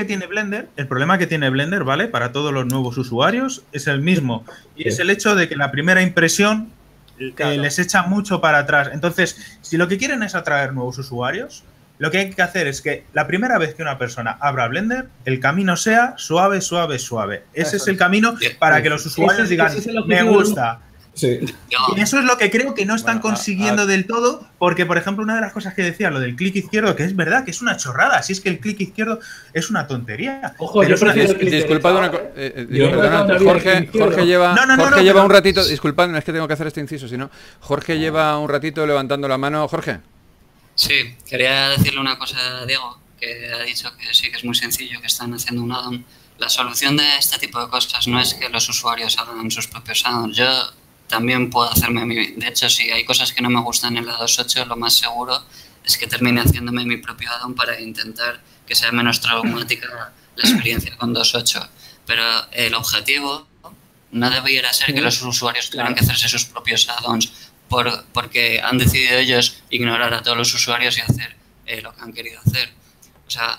[SPEAKER 8] que tiene Blender, ¿vale? Para todos los nuevos usuarios es el mismo. Y es el hecho de que la primera impresión les echa mucho para atrás. Entonces, si lo que quieren es atraer nuevos usuarios, lo que hay que hacer es que la primera vez que una persona abra Blender, el camino sea suave, suave, suave. Ese es el camino para que los usuarios digan,
[SPEAKER 2] ese es el
[SPEAKER 8] me
[SPEAKER 2] objetivo del-
[SPEAKER 8] gusta.
[SPEAKER 6] Sí.
[SPEAKER 7] Yo,
[SPEAKER 8] Y eso es lo que creo que no están
[SPEAKER 1] Bueno,
[SPEAKER 8] consiguiendo del todo, porque, por ejemplo, una de las cosas que decía, lo del clic izquierdo, que es verdad, que es una chorrada, si es que el clic izquierdo es una tontería.
[SPEAKER 2] Ojo,
[SPEAKER 8] pero
[SPEAKER 2] yo
[SPEAKER 8] es una-
[SPEAKER 2] prefiero el clic
[SPEAKER 1] Disculpad
[SPEAKER 2] derecho
[SPEAKER 1] una
[SPEAKER 2] ahora,
[SPEAKER 1] cosa.
[SPEAKER 6] Yo
[SPEAKER 1] Perdona,
[SPEAKER 2] creo que
[SPEAKER 1] Jorge,
[SPEAKER 2] había izquierdo.
[SPEAKER 1] Jorge lleva,
[SPEAKER 8] No,
[SPEAKER 1] Jorge lleva
[SPEAKER 8] pero-
[SPEAKER 1] un ratito. Disculpadme, es que tengo que hacer este inciso, si no. Jorge lleva un ratito levantando la mano. Jorge.
[SPEAKER 7] sí, quería decirle una cosa a Diego, que ha dicho que sí, que es muy sencillo, que están haciendo un add-on. La solución de este tipo de cosas no es que los usuarios hagan sus propios add-ons. Yo también puedo hacerme mi... De hecho, si hay cosas que no me gustan en la 2.8, lo más seguro es que termine haciéndome mi propio add-on para intentar que sea menos traumática la experiencia con 2.8. Pero el objetivo no debiera ser que los usuarios tuvieran que hacerse sus propios add-ons porque han decidido ellos ignorar a todos los usuarios y hacer lo que han querido hacer. O sea,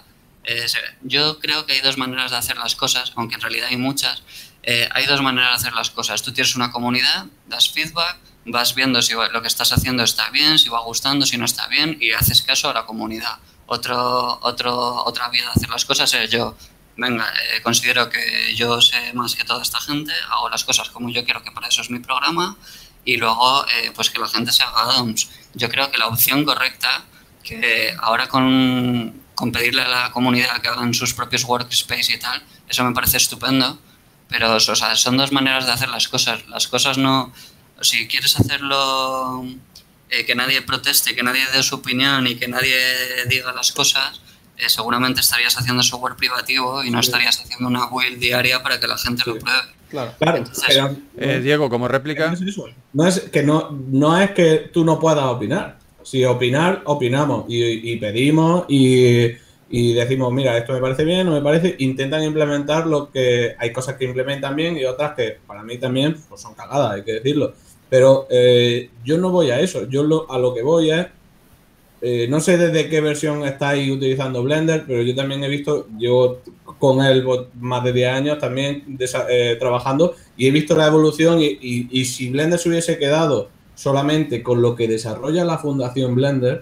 [SPEAKER 7] yo creo que hay dos maneras de hacer las cosas, aunque en realidad hay muchas. Hay dos maneras de hacer las cosas. Tú tienes una comunidad, das feedback, vas viendo si lo que estás haciendo está bien, si va gustando, si no está bien, y haces caso a la comunidad. Otra vía de hacer las cosas es yo. Venga, considero que yo sé más que toda esta gente, hago las cosas como yo quiero, que para eso es mi programa, y luego pues que la gente se haga add-ons. Yo creo que la opción correcta, que ahora con pedirle a la comunidad que hagan sus propios workspace y tal, eso me parece estupendo, pero o sea, son dos maneras de hacer las cosas. Las cosas no... Si quieres hacerlo que nadie proteste, que nadie dé su opinión y que nadie diga las cosas, seguramente estarías haciendo software privativo y no estarías haciendo una build diaria para que la gente lo pruebe.
[SPEAKER 6] Claro, pero
[SPEAKER 1] Diego, como réplica.
[SPEAKER 6] No es que tú no puedas opinar. Si opinar, opinamos y pedimos y decimos, mira, esto me parece bien, no me parece. Intentan implementar lo que hay cosas que implementan bien y otras que para mí también pues, son cagadas, hay que decirlo. Pero yo no voy a eso. Yo a lo que voy es no sé desde qué versión estáis utilizando Blender, pero yo también he visto, llevo con él más de 10 años también trabajando y he visto la evolución y si Blender se hubiese quedado solamente con lo que desarrolla la Fundación Blender,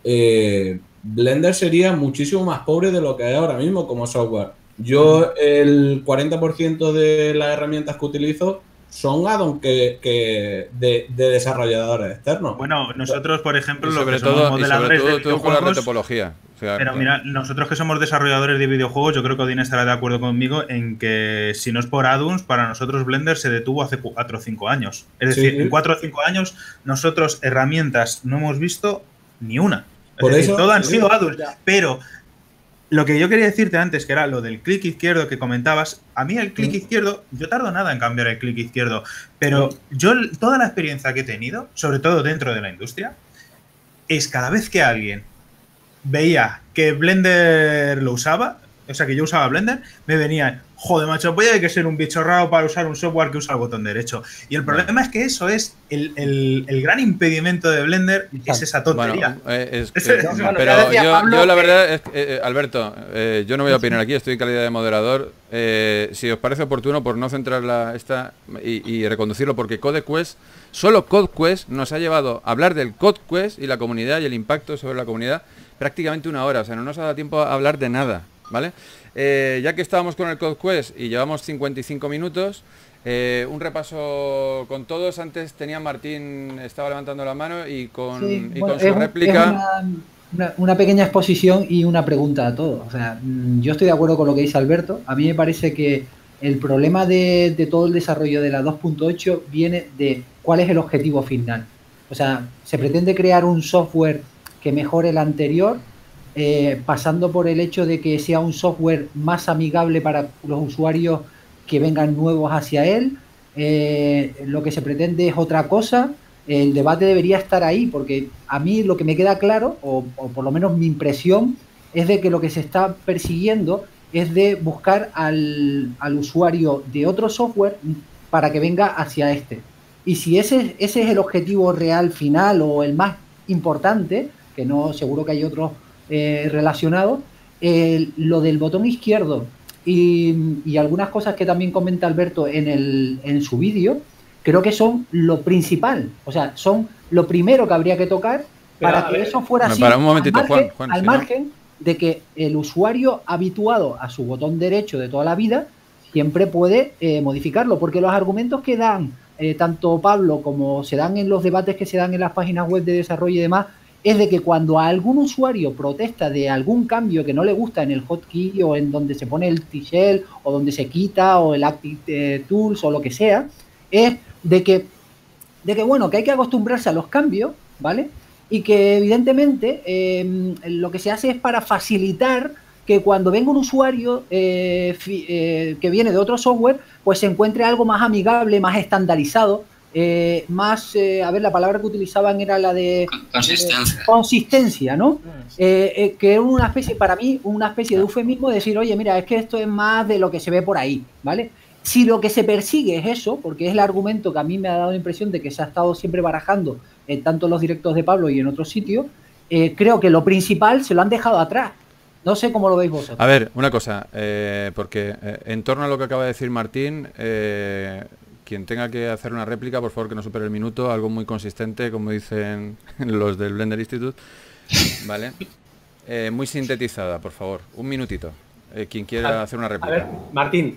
[SPEAKER 6] Blender sería muchísimo más pobre de lo que hay ahora mismo como software. Yo el 40% de las herramientas que utilizo son add-ons de desarrolladores externos.
[SPEAKER 8] Bueno, nosotros, por ejemplo, lo
[SPEAKER 1] sobre
[SPEAKER 8] que somos modeladores de
[SPEAKER 1] todo con la
[SPEAKER 8] videojuegos...
[SPEAKER 1] retopología. O sea,
[SPEAKER 8] Pero mira, nosotros que somos desarrolladores de videojuegos, yo creo que Odín estará de acuerdo conmigo en que si no es por add-ons, para nosotros Blender se detuvo hace 4 o 5 años. Es decir, en 4 o 5 años nosotros herramientas no hemos visto ni una.
[SPEAKER 6] Por eso,
[SPEAKER 8] todo han sido add-ons. Pero lo que yo quería decirte antes, que era lo del clic izquierdo que comentabas, a mí el clic izquierdo, yo tardo nada en cambiar el clic izquierdo, pero yo toda la experiencia que he tenido, sobre todo dentro de la industria, es cada vez que alguien veía que Blender lo usaba, o sea, que yo usaba Blender, me venía, joder, macho, pues hay que ser un bicho raro para usar un software que usa el botón derecho. Y el problema es que eso es el gran impedimento de Blender, es esa tontería.
[SPEAKER 1] Bueno, pero yo la verdad es Alberto, yo no voy a opinar aquí, estoy en calidad de moderador. Si os parece oportuno, por no centrarla y reconducirlo, porque CodeQuest, solo CodeQuest nos ha llevado a hablar del CodeQuest y la comunidad y el impacto sobre la comunidad prácticamente una hora, o sea, no nos ha dado tiempo a hablar de nada, ¿vale? Ya que estábamos con el CodeQuest y llevamos 55 minutos, un repaso con todos. Antes tenía Martín, estaba levantando la mano y con su réplica...
[SPEAKER 5] Una pequeña exposición y una pregunta a todos. O sea, yo estoy de acuerdo con lo que dice Alberto. A mí me parece que el problema de todo el desarrollo de la 2.8 viene de cuál es el objetivo final. O sea, se pretende crear un software que mejore el anterior, pasando por el hecho de que sea un software más amigable para los usuarios que vengan nuevos hacia él. Lo que se pretende es otra cosa. El debate debería estar ahí, porque a mí lo que me queda claro, o por lo menos mi impresión, es de que lo que se está persiguiendo es de buscar al usuario de otro software para que venga hacia este. Y si ese es el objetivo real final o el más importante, que no, seguro que hay otros relacionados, lo del botón izquierdo y algunas cosas que también comenta Alberto en su vídeo, creo que son lo principal, o sea, son lo primero que habría que tocar para que eso fuera así,
[SPEAKER 1] para un momentito, Juan,
[SPEAKER 5] al margen de que el usuario habituado a su botón derecho de toda la vida siempre puede modificarlo, porque los argumentos que dan tanto Pablo como se dan en los debates que se dan en las páginas web de desarrollo y demás, es de que cuando algún usuario protesta de algún cambio que no le gusta en el hotkey o en donde se pone el T-Shell o donde se quita o el Active Tools o lo que sea, es de que bueno, que hay que acostumbrarse a los cambios, ¿vale? Y que evidentemente lo que se hace es para facilitar que cuando venga un usuario que viene de otro software, pues se encuentre algo más amigable, más estandarizado, más, a ver, la palabra que utilizaban era la de consistencia, ¿no? Que es una especie, para mí, una especie de eufemismo de decir, oye, mira, es que esto es más de lo que se ve por ahí, ¿vale? Si lo que se persigue es eso, porque es el argumento que a mí me ha dado la impresión de que se ha estado siempre barajando tanto en los directos de Pablo y en otros sitios, creo que lo principal se lo han dejado atrás. No sé cómo lo veis vosotros.
[SPEAKER 1] A ver, una cosa, porque en torno a lo que acaba de decir Martín, quien tenga que hacer una réplica, por favor que no supere el minuto, algo muy consistente, como dicen los del Blender Institute, ¿vale? Muy sintetizada, por favor, un minutito, quien quiera hacer una réplica.
[SPEAKER 2] A ver, Martín,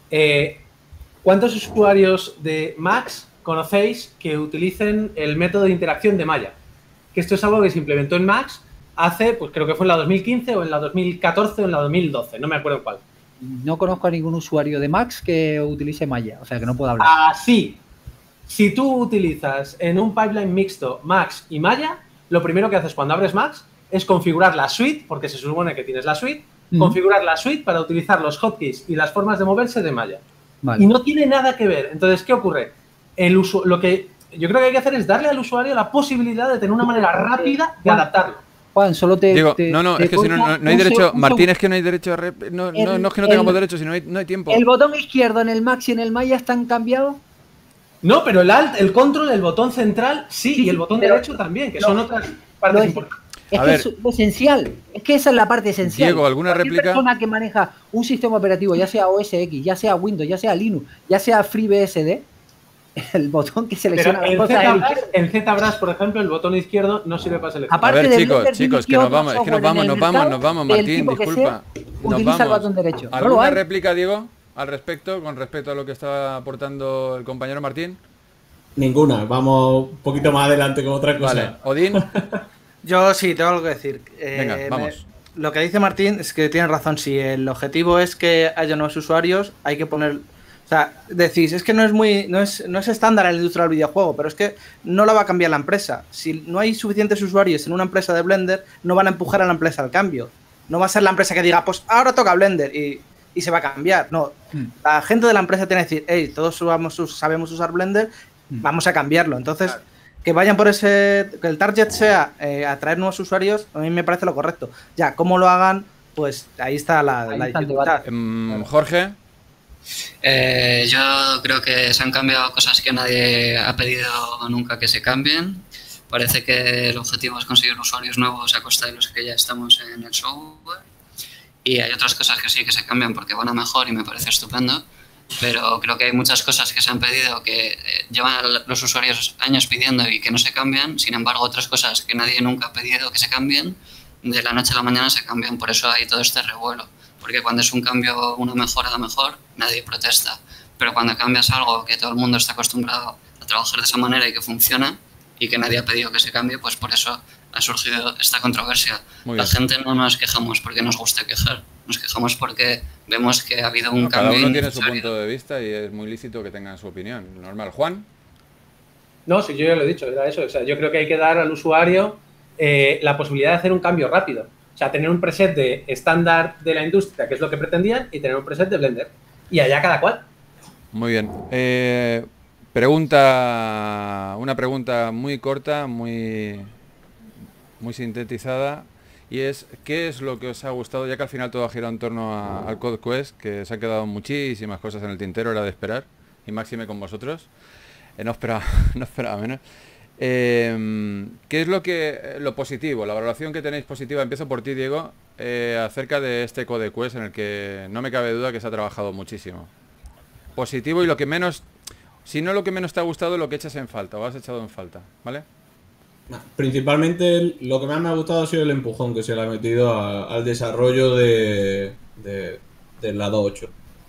[SPEAKER 2] ¿cuántos usuarios de Max conocéis que utilicen el método de interacción de malla? Que esto es algo que se implementó en Max hace, pues creo que fue en la 2015 o en la 2014 o en la 2012, no me acuerdo cuál.
[SPEAKER 5] No conozco a ningún usuario de Max que utilice malla, o sea que no puedo hablar.
[SPEAKER 2] Sí. Si tú utilizas en un pipeline mixto Max y malla, lo primero que haces cuando abres Max es configurar la suite, porque se supone que tienes la suite, configurar la suite para utilizar los hotkeys y las formas de moverse de malla.
[SPEAKER 5] Vale.
[SPEAKER 2] Y no tiene nada que ver. Entonces, ¿qué ocurre? Lo que yo creo que hay que hacer es darle al usuario la posibilidad de tener una manera rápida de adaptarlo.
[SPEAKER 5] Juan, solo te...
[SPEAKER 1] Digo,
[SPEAKER 5] te-
[SPEAKER 1] no,
[SPEAKER 5] te
[SPEAKER 1] es que si no,
[SPEAKER 5] corto
[SPEAKER 1] no hay
[SPEAKER 5] un
[SPEAKER 1] derecho.
[SPEAKER 5] seg- un
[SPEAKER 1] Martín,
[SPEAKER 5] segundo.
[SPEAKER 1] es que no hay derecho a. No es que no
[SPEAKER 5] El-
[SPEAKER 1] tengamos derecho, sino no hay tiempo.
[SPEAKER 5] ¿El botón izquierdo en el Max y en el Maya están cambiados?
[SPEAKER 2] No, pero el Alt, el Control, el botón central, sí, y el botón
[SPEAKER 5] pero-
[SPEAKER 2] derecho también, que
[SPEAKER 5] no,
[SPEAKER 2] son otras
[SPEAKER 5] Lo
[SPEAKER 2] partes
[SPEAKER 5] es-
[SPEAKER 2] importantes.
[SPEAKER 5] Es
[SPEAKER 1] A
[SPEAKER 5] que
[SPEAKER 1] ver.
[SPEAKER 5] es lo esencial. Es que esa es la parte esencial.
[SPEAKER 1] Diego, ¿alguna
[SPEAKER 5] Cualquier
[SPEAKER 1] réplica?
[SPEAKER 5] persona que maneja un sistema operativo, ya sea OS X, ya sea Windows, ya sea Linux, ya sea FreeBSD, el botón que
[SPEAKER 2] Pero
[SPEAKER 5] selecciona las
[SPEAKER 2] en
[SPEAKER 5] cosas es el
[SPEAKER 2] ZBrush, en ZBrush, por ejemplo, el botón izquierdo no sirve para seleccionar.
[SPEAKER 5] Aparte
[SPEAKER 1] A ver,
[SPEAKER 5] de
[SPEAKER 1] chicos,
[SPEAKER 5] Blender,
[SPEAKER 1] chicos, que
[SPEAKER 5] tiene
[SPEAKER 1] nos vamos,
[SPEAKER 5] otro
[SPEAKER 1] es que nos
[SPEAKER 5] software en
[SPEAKER 1] vamos,
[SPEAKER 5] el
[SPEAKER 1] nos
[SPEAKER 5] mercado
[SPEAKER 1] vamos,
[SPEAKER 5] del
[SPEAKER 1] Martín,
[SPEAKER 5] tipo que
[SPEAKER 1] disculpa.
[SPEAKER 5] sea,
[SPEAKER 1] Nos
[SPEAKER 5] utiliza el
[SPEAKER 1] vamos.
[SPEAKER 5] botón derecho. No lo
[SPEAKER 1] ¿Alguna
[SPEAKER 5] hay.
[SPEAKER 1] réplica, Diego, al respecto, con respecto a lo que está aportando el compañero Martín?
[SPEAKER 6] Ninguna. Vamos un poquito más adelante con otra cosa.
[SPEAKER 1] Vale, Odín,
[SPEAKER 4] Yo sí, tengo algo que decir.
[SPEAKER 1] venga, vamos.
[SPEAKER 4] Lo que dice Martín es que tiene razón. Si el objetivo es que haya nuevos usuarios, hay que poner... O sea, decís, es que no es estándar en la industria del videojuego, pero es que no la va a cambiar la empresa. Si no hay suficientes usuarios en una empresa de Blender, no van a empujar a la empresa al cambio. No va a ser la empresa que diga, pues ahora toca Blender y se va a cambiar. No, la gente de la empresa tiene que decir, hey, todos sabemos usar Blender, vamos a cambiarlo. Entonces, que vayan por que el target sea atraer nuevos usuarios, a mí me parece lo correcto. Ya, cómo lo hagan, pues ahí está la
[SPEAKER 5] Ahí está el
[SPEAKER 4] dificultad.
[SPEAKER 1] Jorge,
[SPEAKER 7] Yo creo que se han cambiado cosas que nadie ha pedido nunca que se cambien. Parece que el objetivo es conseguir usuarios nuevos a costa de los que ya estamos en el software. Y hay otras cosas que sí que se cambian porque van a mejor y me parece estupendo. Pero creo que hay muchas cosas que se han pedido que llevan los usuarios años pidiendo y que no se cambian. Sin embargo, otras cosas que nadie nunca ha pedido que se cambien, de la noche a la mañana se cambian. Por eso hay todo este revuelo. Porque cuando es un cambio, una mejora a mejor, nadie protesta. Pero cuando cambias algo que todo el mundo está acostumbrado a trabajar de esa manera y que funciona y que nadie ha pedido que se cambie, pues por eso ha surgido esta controversia.
[SPEAKER 1] Muy
[SPEAKER 7] La
[SPEAKER 1] bien.
[SPEAKER 7] gente no nos quejamos porque nos gusta quejar, nos quejamos porque vemos que ha habido un
[SPEAKER 1] cada
[SPEAKER 7] cambio
[SPEAKER 1] uno tiene su
[SPEAKER 7] innecesario.
[SPEAKER 1] punto de vista y es muy lícito que tengan su opinión. Normal. Juan,
[SPEAKER 2] No, sí, yo ya lo he dicho, era eso. O sea, yo creo que hay que dar al usuario la posibilidad de hacer un cambio rápido. O sea, tener un preset de estándar de la industria, que es lo que pretendían, y tener un preset de Blender. Y allá cada cual.
[SPEAKER 1] muy bien. Una pregunta muy corta, muy sintetizada, y es, ¿qué es lo que os ha gustado? Ya que al final todo ha girado en torno al Code Quest, que se han quedado muchísimas cosas en el tintero, era de esperar, y máxime con vosotros. No esperaba menos. ¿Qué es lo positivo, la valoración que tenéis positiva? Empiezo por ti, Diego, acerca de este Code Quest, en el que no me cabe duda que se ha trabajado muchísimo. Positivo y lo que menos, si no lo que menos te ha gustado, lo que echas en falta o has echado en falta, ¿vale?
[SPEAKER 6] Principalmente lo que más me ha gustado ha sido el empujón que se le ha metido al desarrollo de la 2.8.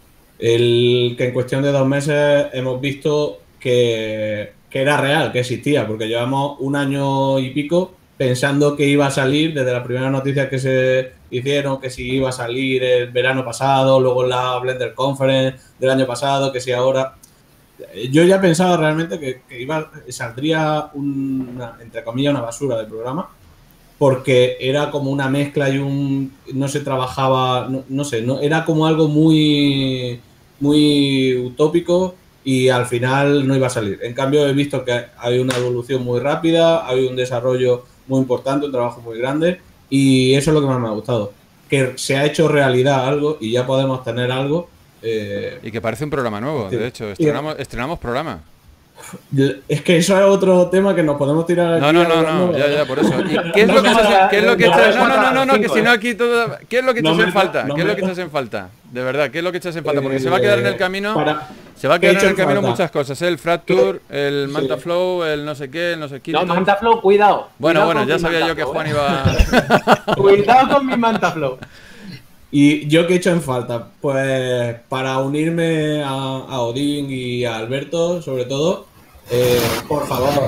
[SPEAKER 6] El que en cuestión de 2 meses hemos visto que era real, que existía, porque llevamos 1 año y pico pensando que iba a salir desde las primeras noticias que se hicieron, que si iba a salir el verano pasado, luego en la Blender Conference del año pasado, que si ahora... Yo ya pensaba realmente que saldría entre comillas, una basura del programa, porque era como una mezcla y no se trabajaba, no sé, era como algo muy, muy utópico y al final no iba a salir. En cambio he visto que hay una evolución muy rápida, hay un desarrollo muy importante, un trabajo muy grande y eso es lo que más me ha gustado. Que se ha hecho realidad algo y ya podemos tener algo.
[SPEAKER 1] Y que parece un programa nuevo,
[SPEAKER 6] sí.
[SPEAKER 1] de hecho, estrenamos programa.
[SPEAKER 6] Es que eso es otro tema que nos podemos tirar aquí.
[SPEAKER 1] No, ya, por eso. ¿Y qué es lo que echas? No, que si no aquí todo... ¿Qué es lo que echas en falta? ¿Qué es lo que echas en falta? De verdad, ¿qué es lo que echas en falta? Porque se va a quedar en el camino... Se va a quedar en el camino muchas cosas, el Fracture, el Manta Flow, el no sé qué, el no sé qué.
[SPEAKER 2] No, Manta Flow, cuidado.
[SPEAKER 1] Bueno, ya sabía yo que Juan iba...
[SPEAKER 2] Cuidado con mi Manta Flow.
[SPEAKER 6] Y yo qué he hecho en falta, pues para unirme a Odín y a Alberto, sobre todo, por favor.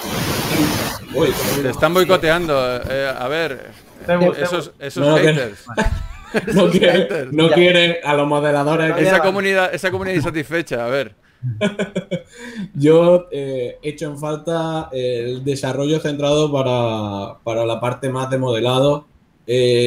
[SPEAKER 6] Uy,
[SPEAKER 1] Te están boicoteando, a ver, esos haters.
[SPEAKER 6] No quieren a los moderadores.
[SPEAKER 1] Esa comunidad insatisfecha, a ver.
[SPEAKER 6] Yo he hecho en falta el desarrollo centrado para la parte más de modelado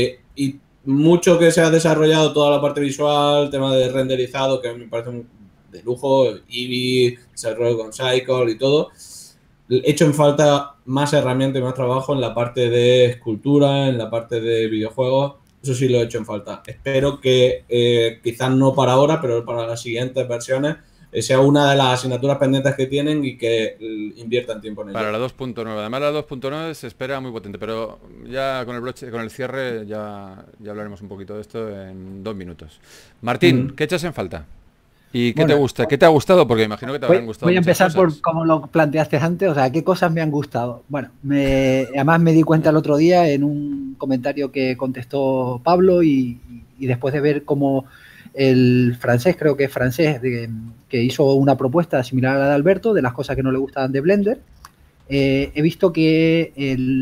[SPEAKER 6] y mucho que se ha desarrollado toda la parte visual, tema de renderizado, que me parece de lujo, Eevee, desarrollo con Cycle y todo. He hecho en falta más herramientas y más trabajo en la parte de escultura, en la parte de videojuegos. Eso sí lo he hecho en falta. Espero que quizás no para ahora, pero para las siguientes versiones sea una de las asignaturas pendientes que tienen y que inviertan tiempo en ello.
[SPEAKER 1] Para la 2.9. Además la 2.9 se espera muy potente, pero ya con el broche, con el cierre ya hablaremos un poquito de esto en 2 minutos. Martín, ¿qué echas en falta? ¿Y qué te gusta? ¿Qué te ha gustado? Porque imagino que te habrán gustado.
[SPEAKER 5] Voy a empezar
[SPEAKER 1] cosas.
[SPEAKER 5] por como lo planteaste antes, o sea, ¿qué cosas me han gustado? Bueno, además me di cuenta el otro día en un comentario que contestó Pablo y después de ver cómo el francés, creo que es francés, que hizo una propuesta similar a la de Alberto, de las cosas que no le gustaban de Blender, he visto que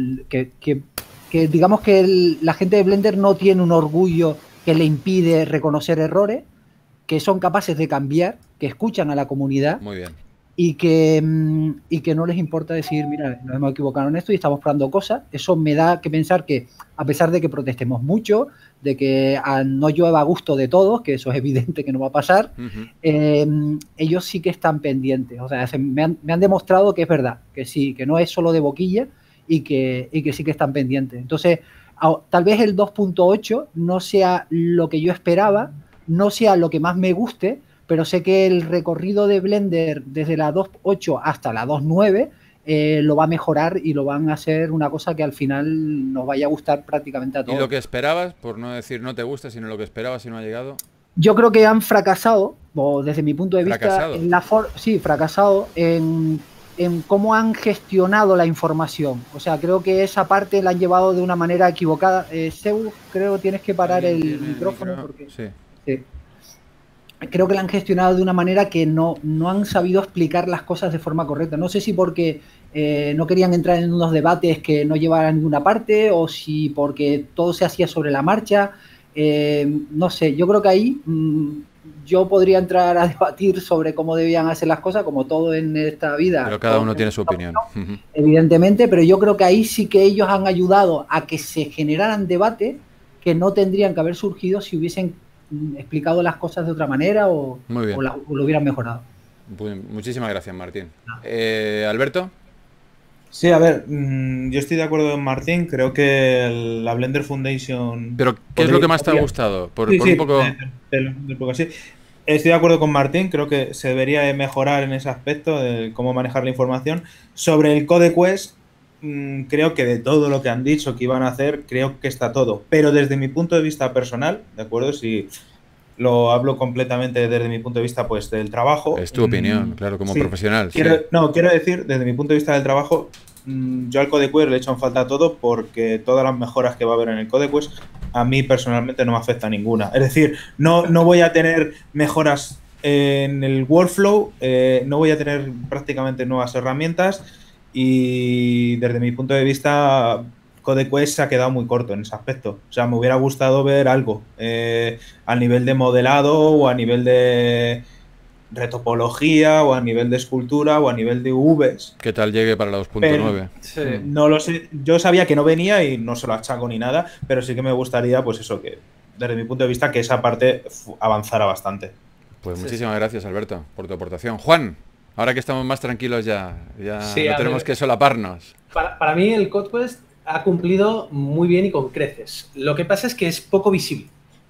[SPEAKER 5] digamos que la gente de Blender no tiene un orgullo que le impide reconocer errores, que son capaces de cambiar, que escuchan a la comunidad.
[SPEAKER 1] Muy bien.
[SPEAKER 5] Y que no les importa decir, mira, nos hemos equivocado en esto y estamos probando cosas. Eso me da que pensar que, a pesar de que protestemos mucho, de que no llueva a gusto de todos, que eso es evidente que no va a pasar, ellos sí que están pendientes. O sea, me han demostrado que es verdad, que sí, que no es solo de boquilla y que sí que están pendientes. Entonces, tal vez el 2.8 no sea lo que yo esperaba, no sea lo que más me guste, pero sé que el recorrido de Blender desde la 2.8 hasta la 2.9 lo va a mejorar y lo van a hacer una cosa que al final nos vaya a gustar prácticamente a todos.
[SPEAKER 1] ¿Y lo que esperabas, por no decir no te gusta, sino lo que esperabas y no ha llegado?
[SPEAKER 5] Yo creo que han fracasado, o desde mi punto de vista,
[SPEAKER 1] fracasado
[SPEAKER 5] en cómo han gestionado la información. O sea, creo que esa parte la han llevado de una manera equivocada. Zeus, creo que tienes que parar el micrófono porque...
[SPEAKER 1] Sí.
[SPEAKER 5] Sí. Creo que la han gestionado de una manera que no han sabido explicar las cosas de forma correcta. No sé si porque no querían entrar en unos debates que no llevaran a ninguna parte o si porque todo se hacía sobre la marcha. No sé, yo creo que ahí yo podría entrar a debatir sobre cómo debían hacer las cosas, como todo en esta vida.
[SPEAKER 1] Pero cada uno tiene su opinión.
[SPEAKER 5] Evidentemente, pero yo creo que ahí sí que ellos han ayudado a que se generaran debates que no tendrían que haber surgido si hubiesen explicado las cosas de otra manera o lo hubieran mejorado.
[SPEAKER 1] Muchísimas gracias, Martín. ¿Alberto?
[SPEAKER 8] Sí, a ver, yo estoy de acuerdo con Martín, creo que la Blender Foundation...
[SPEAKER 1] ¿Pero qué es lo que más te ha gustado? Un poco...
[SPEAKER 8] Sí. Estoy de acuerdo con Martín, creo que se debería mejorar en ese aspecto de cómo manejar la información. Sobre el CodeQuest, creo que de todo lo que han dicho que iban a hacer, creo que está todo. Pero desde mi punto de vista personal, ¿de acuerdo? Si lo hablo completamente desde mi punto de vista, pues, del trabajo.
[SPEAKER 1] Es tu opinión, claro, como profesional.
[SPEAKER 8] Quiero decir, desde mi punto de vista del trabajo, yo al CodeQuest le he hecho en falta todo porque todas las mejoras que va a haber en el CodeQuest, a mí personalmente no me afecta ninguna. Es decir, no voy a tener mejoras en el workflow, no voy a tener prácticamente nuevas herramientas. Y desde mi punto de vista, CodeQuest se ha quedado muy corto en ese aspecto. O sea, me hubiera gustado ver algo a nivel de modelado o a nivel de retopología o a nivel de escultura o a nivel de UVs.
[SPEAKER 1] ¿Qué tal llegue para la 2.9?
[SPEAKER 8] Sí. No lo sé. Yo sabía que no venía y no se lo achaco ni nada, pero sí que me gustaría, pues eso, que desde mi punto de vista, que esa parte avanzara bastante.
[SPEAKER 1] Pues muchísimas gracias, Alberto, por tu aportación. Juan, ahora que estamos más tranquilos ya no tenemos que solaparnos.
[SPEAKER 2] Para mí el CodeQuest ha cumplido muy bien y con creces. Lo que pasa es que es poco visible.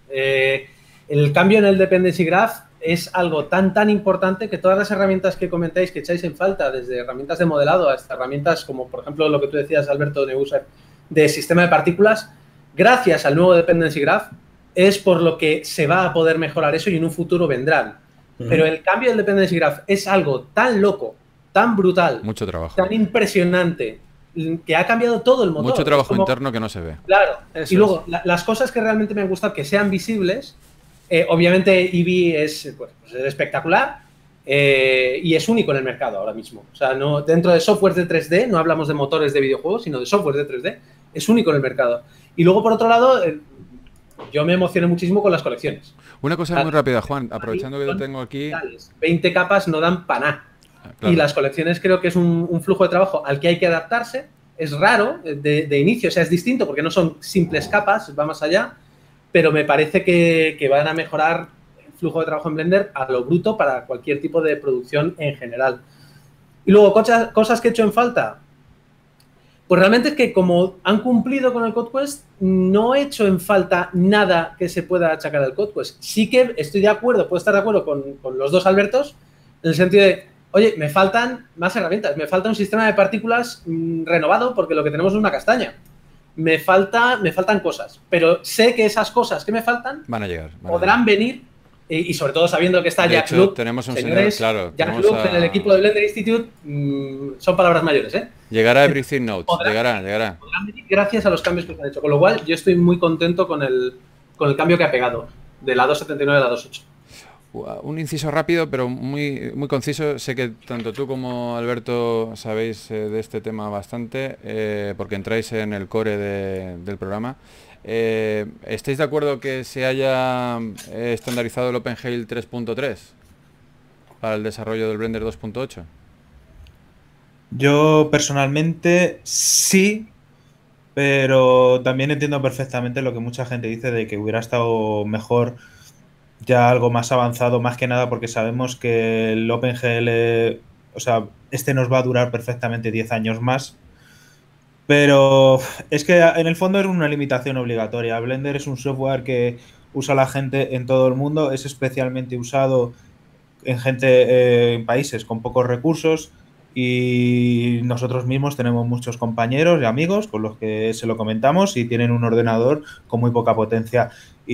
[SPEAKER 2] El cambio en el Dependency Graph es algo tan importante que todas las herramientas que comentáis que echáis en falta, desde herramientas de modelado hasta herramientas como, por ejemplo, lo que tú decías, Alberto, de sistema de partículas, gracias al nuevo Dependency Graph, es por lo que se va a poder mejorar eso y en un futuro vendrán. Pero el cambio del Dependency Graph es algo tan loco, tan brutal,
[SPEAKER 1] mucho trabajo,
[SPEAKER 2] tan impresionante, que ha cambiado todo el motor.
[SPEAKER 1] Mucho trabajo interno que no se ve.
[SPEAKER 2] Claro. Eso y luego, las cosas que realmente me han gustado, que sean visibles, obviamente Eevee es espectacular y es único en el mercado ahora mismo. O sea, no, dentro de software de 3D, no hablamos de motores de videojuegos, sino de software de 3D, es único en el mercado. Y luego, por otro lado, yo me emocioné muchísimo con las colecciones.
[SPEAKER 1] Una cosa muy rápida, Juan, aprovechando que lo tengo aquí.
[SPEAKER 2] 20 capas no dan para nada. Claro. Y las colecciones creo que es un flujo de trabajo al que hay que adaptarse. Es raro de inicio, o sea, es distinto porque no son simples capas, va más allá, pero me parece que van a mejorar flujo de trabajo en Blender a lo bruto para cualquier tipo de producción en general. Y luego, cosas que he hecho en falta. Pues realmente es que como han cumplido con el CodeQuest, no he hecho en falta nada que se pueda achacar al CodeQuest. Sí que estoy de acuerdo, puedo estar de acuerdo con los dos Albertos, en el sentido de, oye, me faltan más herramientas, me falta un sistema de partículas renovado porque lo que tenemos es una castaña. Me faltan cosas, pero sé que esas cosas que me faltan
[SPEAKER 1] van a llegar.
[SPEAKER 2] Podrán venir, y sobre todo sabiendo que está Jack Loop.
[SPEAKER 1] Tenemos un
[SPEAKER 2] señores,
[SPEAKER 1] señor, claro.
[SPEAKER 2] Jack Loop en el equipo de Blender Institute, son palabras mayores, ¿eh?
[SPEAKER 1] Llegará Everything Notes, llegará.
[SPEAKER 2] Podrán venir gracias a los cambios que se han hecho, con lo cual yo estoy muy contento con el cambio que ha pegado, de la 2.79 a la 2.8.
[SPEAKER 1] Un inciso rápido, pero muy conciso. Sé que tanto tú como Alberto sabéis de este tema bastante, porque entráis en el core del programa. ¿Estáis de acuerdo que se haya estandarizado el OpenGL 3.3 para el desarrollo del Blender 2.8?
[SPEAKER 8] Yo personalmente sí, pero también entiendo perfectamente lo que mucha gente dice de que hubiera estado mejor ya algo más avanzado, más que nada porque sabemos que el OpenGL, o sea, este nos va a durar perfectamente 10 años más, pero es que en el fondo es una limitación obligatoria. Blender es un software que usa la gente en todo el mundo, es especialmente usado en países con pocos recursos, y nosotros mismos tenemos muchos compañeros y amigos con los que se lo comentamos y tienen un ordenador con muy poca potencia.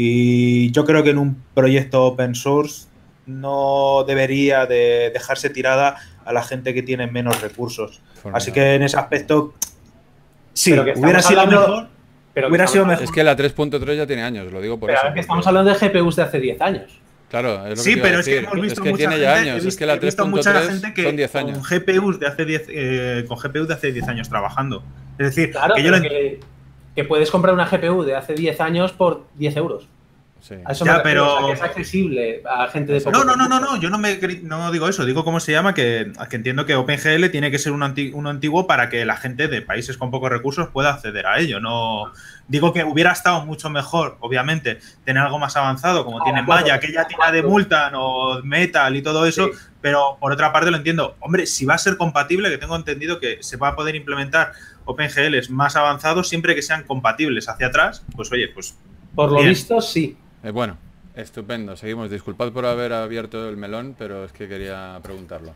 [SPEAKER 8] Y yo creo que en un proyecto open source no debería de dejarse tirada a la gente que tiene menos recursos. Así que en ese aspecto, sí, hubiera sido mejor.
[SPEAKER 2] Pero
[SPEAKER 8] hubiera sido mejor.
[SPEAKER 1] Es que la 3.3 ya tiene años, lo digo por eso.
[SPEAKER 2] Pero que estamos hablando de GPUs de hace 10 años.
[SPEAKER 1] Claro, es lo
[SPEAKER 8] sí,
[SPEAKER 1] que
[SPEAKER 8] pero es
[SPEAKER 1] decir.
[SPEAKER 8] que hemos visto
[SPEAKER 1] es que
[SPEAKER 8] mucha
[SPEAKER 1] tiene
[SPEAKER 8] gente,
[SPEAKER 1] ya años, es que la 3.3 son 10 años.
[SPEAKER 8] Con GPUs de hace 10 años trabajando. Es decir,
[SPEAKER 2] claro, que puedes comprar una GPU de hace 10 años por 10 euros.
[SPEAKER 1] Sí.
[SPEAKER 2] A eso ya, pero o sea, que es accesible a gente de poco
[SPEAKER 8] No, yo no digo eso, digo cómo se llama, que entiendo que OpenGL tiene que ser uno antiguo para que la gente de países con pocos recursos pueda acceder a ello. No digo que hubiera estado mucho mejor, obviamente, tener algo más avanzado, como tiene Maya, que ya tiene de Multan o Metal y todo eso, sí. Pero por otra parte lo entiendo. Hombre, si va a ser compatible, que tengo entendido que se va a poder implementar OpenGLs más avanzados siempre que sean compatibles hacia atrás, pues oye, pues
[SPEAKER 2] por lo visto, sí.
[SPEAKER 1] Bueno, estupendo. Seguimos. Disculpad por haber abierto el melón, pero es que quería preguntarlo.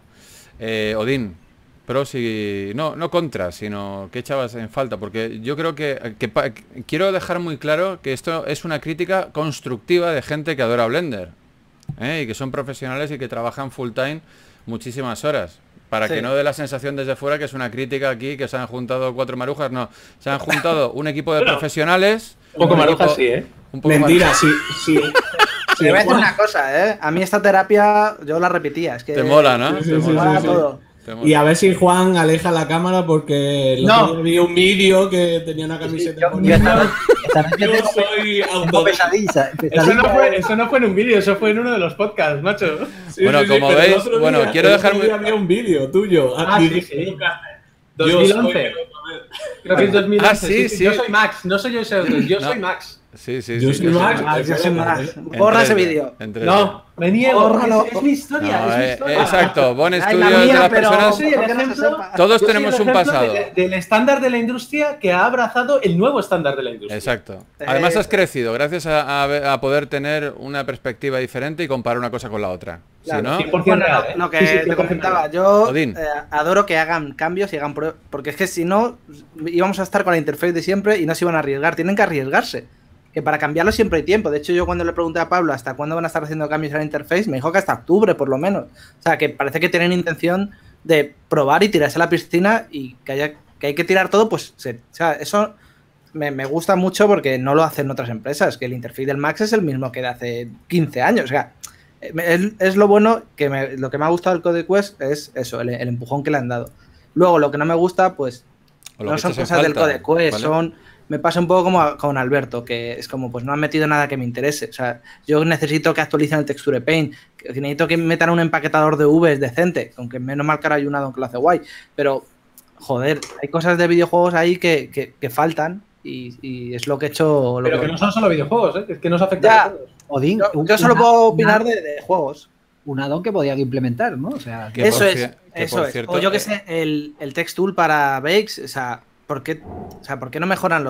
[SPEAKER 1] Odín, pros y... No contras, sino qué echabas en falta. Porque yo creo que quiero dejar muy claro que esto es una crítica constructiva de gente que adora Blender. Y que son profesionales y que trabajan full time muchísimas horas. Para que no dé la sensación desde fuera que es una crítica aquí, que se han juntado 4 marujas. No, se han juntado un equipo de profesionales...
[SPEAKER 2] Un poco marujas, sí, ¿eh?
[SPEAKER 6] Mentira, sí.
[SPEAKER 4] Te voy a decir una cosa, ¿eh? A mí esta terapia yo la repetía. Es que
[SPEAKER 1] te mola, ¿no?
[SPEAKER 4] Sí, te mola todo.
[SPEAKER 6] Y a ver si Juan aleja la cámara porque vi un vídeo que tenía una camiseta bonita. Yo soy
[SPEAKER 5] pesadilla.
[SPEAKER 2] Eso no fue en un vídeo, eso fue en uno de los podcasts, macho.
[SPEAKER 1] Bueno, como veis, quiero dejar muy...
[SPEAKER 6] Había un vídeo tuyo.
[SPEAKER 2] Sí. 2011. Creo que es 2011. Sí. Yo soy Max, no soy yo soy Max.
[SPEAKER 1] Sí.
[SPEAKER 6] Yo soy Max.
[SPEAKER 4] Borra ese vídeo.
[SPEAKER 2] No, me niego. Es mi historia.
[SPEAKER 1] No,
[SPEAKER 2] es mi historia.
[SPEAKER 1] Exacto, buen estudio de las personas.
[SPEAKER 2] Soy el ejemplo,
[SPEAKER 1] todos tenemos un pasado.
[SPEAKER 2] Del estándar de la industria que ha abrazado el nuevo estándar de la industria.
[SPEAKER 1] Exacto. Además has crecido gracias a poder tener una perspectiva diferente y comparar una cosa con la otra.
[SPEAKER 2] Claro,
[SPEAKER 1] si no,
[SPEAKER 2] 100% real,
[SPEAKER 4] lo que te comentaba, yo adoro que hagan cambios y hagan pruebas, porque es que si no íbamos a estar con la interfaz de siempre y no se iban a arriesgar, tienen que arriesgarse. Que para cambiarlo siempre hay tiempo. De hecho, yo cuando le pregunté a Pablo hasta cuándo van a estar haciendo cambios en la interface, me dijo que hasta octubre, por lo menos. O sea, que parece que tienen intención de probar y tirarse a la piscina y que hay que tirar todo, pues... O sea, eso me gusta mucho porque no lo hacen otras empresas, que el interface del Max es el mismo que de hace 15 años. O sea, es lo bueno, lo que me ha gustado del CodeQuest es eso, el empujón que le han dado. Luego, lo que no me gusta, pues, no son cosas del CodeQuest, ¿vale? Son... Me pasa un poco como con Alberto, que es como, pues no han metido nada que me interese. O sea, yo necesito que actualicen el Texture Paint, que necesito que metan un empaquetador de Vs decente, aunque menos mal que ahora hay un addon que lo hace guay. Pero, joder, hay cosas de videojuegos ahí que faltan y es lo que he hecho...
[SPEAKER 2] Pero que no son solo videojuegos, ¿eh? Es que nos afecta a todos.
[SPEAKER 5] Odín,
[SPEAKER 4] Yo solo puedo opinar de juegos.
[SPEAKER 5] Un add-on que podían implementar, ¿no? O sea,
[SPEAKER 1] Que
[SPEAKER 4] Eso
[SPEAKER 1] por
[SPEAKER 4] es,
[SPEAKER 1] cier- que
[SPEAKER 4] eso
[SPEAKER 1] por
[SPEAKER 4] es.
[SPEAKER 1] cierto,
[SPEAKER 4] O yo que sé, el text tool para Bakes, o sea, ¿por qué no mejoran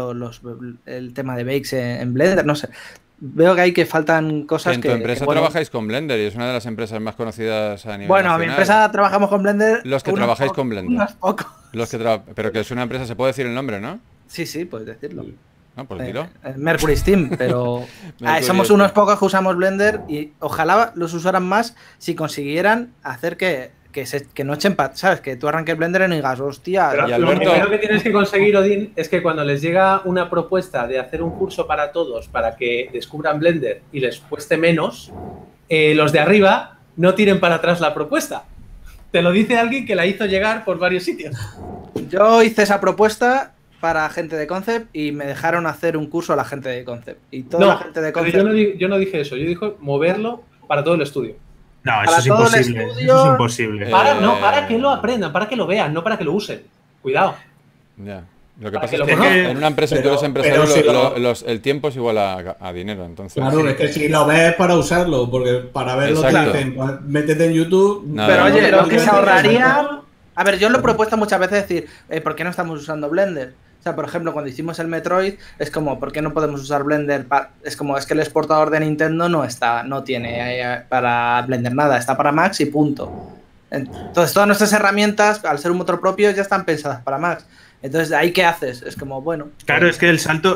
[SPEAKER 4] el tema de Bakes en Blender? No sé. Veo que hay que faltan cosas
[SPEAKER 1] en
[SPEAKER 4] que...
[SPEAKER 1] tu empresa
[SPEAKER 4] bueno,
[SPEAKER 1] trabajáis con Blender y es una de las empresas más conocidas a nivel
[SPEAKER 4] Bueno, a mi
[SPEAKER 1] nacional.
[SPEAKER 4] empresa trabajamos con Blender.
[SPEAKER 1] Los que
[SPEAKER 4] unos
[SPEAKER 1] trabajáis
[SPEAKER 4] pocos,
[SPEAKER 1] con Blender.
[SPEAKER 4] unos pocos.
[SPEAKER 1] Pero que es una empresa, se puede decir el nombre, ¿no?
[SPEAKER 4] Sí, puedes decirlo.
[SPEAKER 1] No, pues dilo.
[SPEAKER 4] Mercury Steam, pero
[SPEAKER 1] Mercury
[SPEAKER 4] somos
[SPEAKER 1] Steam.
[SPEAKER 4] unos pocos que usamos Blender y ojalá los usaran más si consiguieran hacer que no echen ¿sabes? Que tú arranques Blender y no digas, hostia.
[SPEAKER 2] Pero
[SPEAKER 1] Y
[SPEAKER 2] lo
[SPEAKER 1] Alberto-
[SPEAKER 2] primero que tienes que conseguir, Odín, es que cuando les llega una propuesta de hacer un curso para todos para que descubran Blender y les cueste menos, los de arriba no tiren para atrás la propuesta. Te lo dice alguien que la hizo llegar por varios sitios.
[SPEAKER 4] Yo hice esa propuesta para gente de Concept y me dejaron hacer un curso a la gente de Concept. Y toda la gente de
[SPEAKER 2] pero
[SPEAKER 4] Concept...
[SPEAKER 2] yo no dije eso. Yo dije moverlo para todo el estudio.
[SPEAKER 8] No,
[SPEAKER 4] Para
[SPEAKER 8] eso es
[SPEAKER 4] todo el
[SPEAKER 8] imposible.
[SPEAKER 4] estudio-
[SPEAKER 8] Eso es imposible.
[SPEAKER 2] Para que lo aprendan, para que lo vean, no para que lo usen. Cuidado.
[SPEAKER 1] Ya. Lo que
[SPEAKER 2] Para
[SPEAKER 1] pasa
[SPEAKER 2] que
[SPEAKER 1] es
[SPEAKER 2] lo
[SPEAKER 1] que
[SPEAKER 2] conozcan.
[SPEAKER 1] en una empresa,
[SPEAKER 6] Pero-
[SPEAKER 1] tú eres empresario,
[SPEAKER 6] pero si
[SPEAKER 1] el tiempo es igual a dinero, entonces.
[SPEAKER 6] Claro, es que si lo ves para usarlo, porque para verlo te
[SPEAKER 1] Exacto.
[SPEAKER 6] dicen, pues, métete en YouTube.
[SPEAKER 1] Nada.
[SPEAKER 4] Pero oye,
[SPEAKER 1] No,
[SPEAKER 4] lo que se
[SPEAKER 6] no,
[SPEAKER 4] ahorraría... A ver, yo lo he propuesto muchas veces decir, ¿por qué no estamos usando Blender? O sea, por ejemplo, cuando hicimos el Metroid, es como, ¿por qué no podemos usar Blender? Es que el exportador de Nintendo no tiene para Blender nada, está para Max y punto. Entonces, todas nuestras herramientas, al ser un motor propio, ya están pensadas para Max. Entonces, ¿de ahí qué haces? Es como, bueno...
[SPEAKER 8] Claro, es que el salto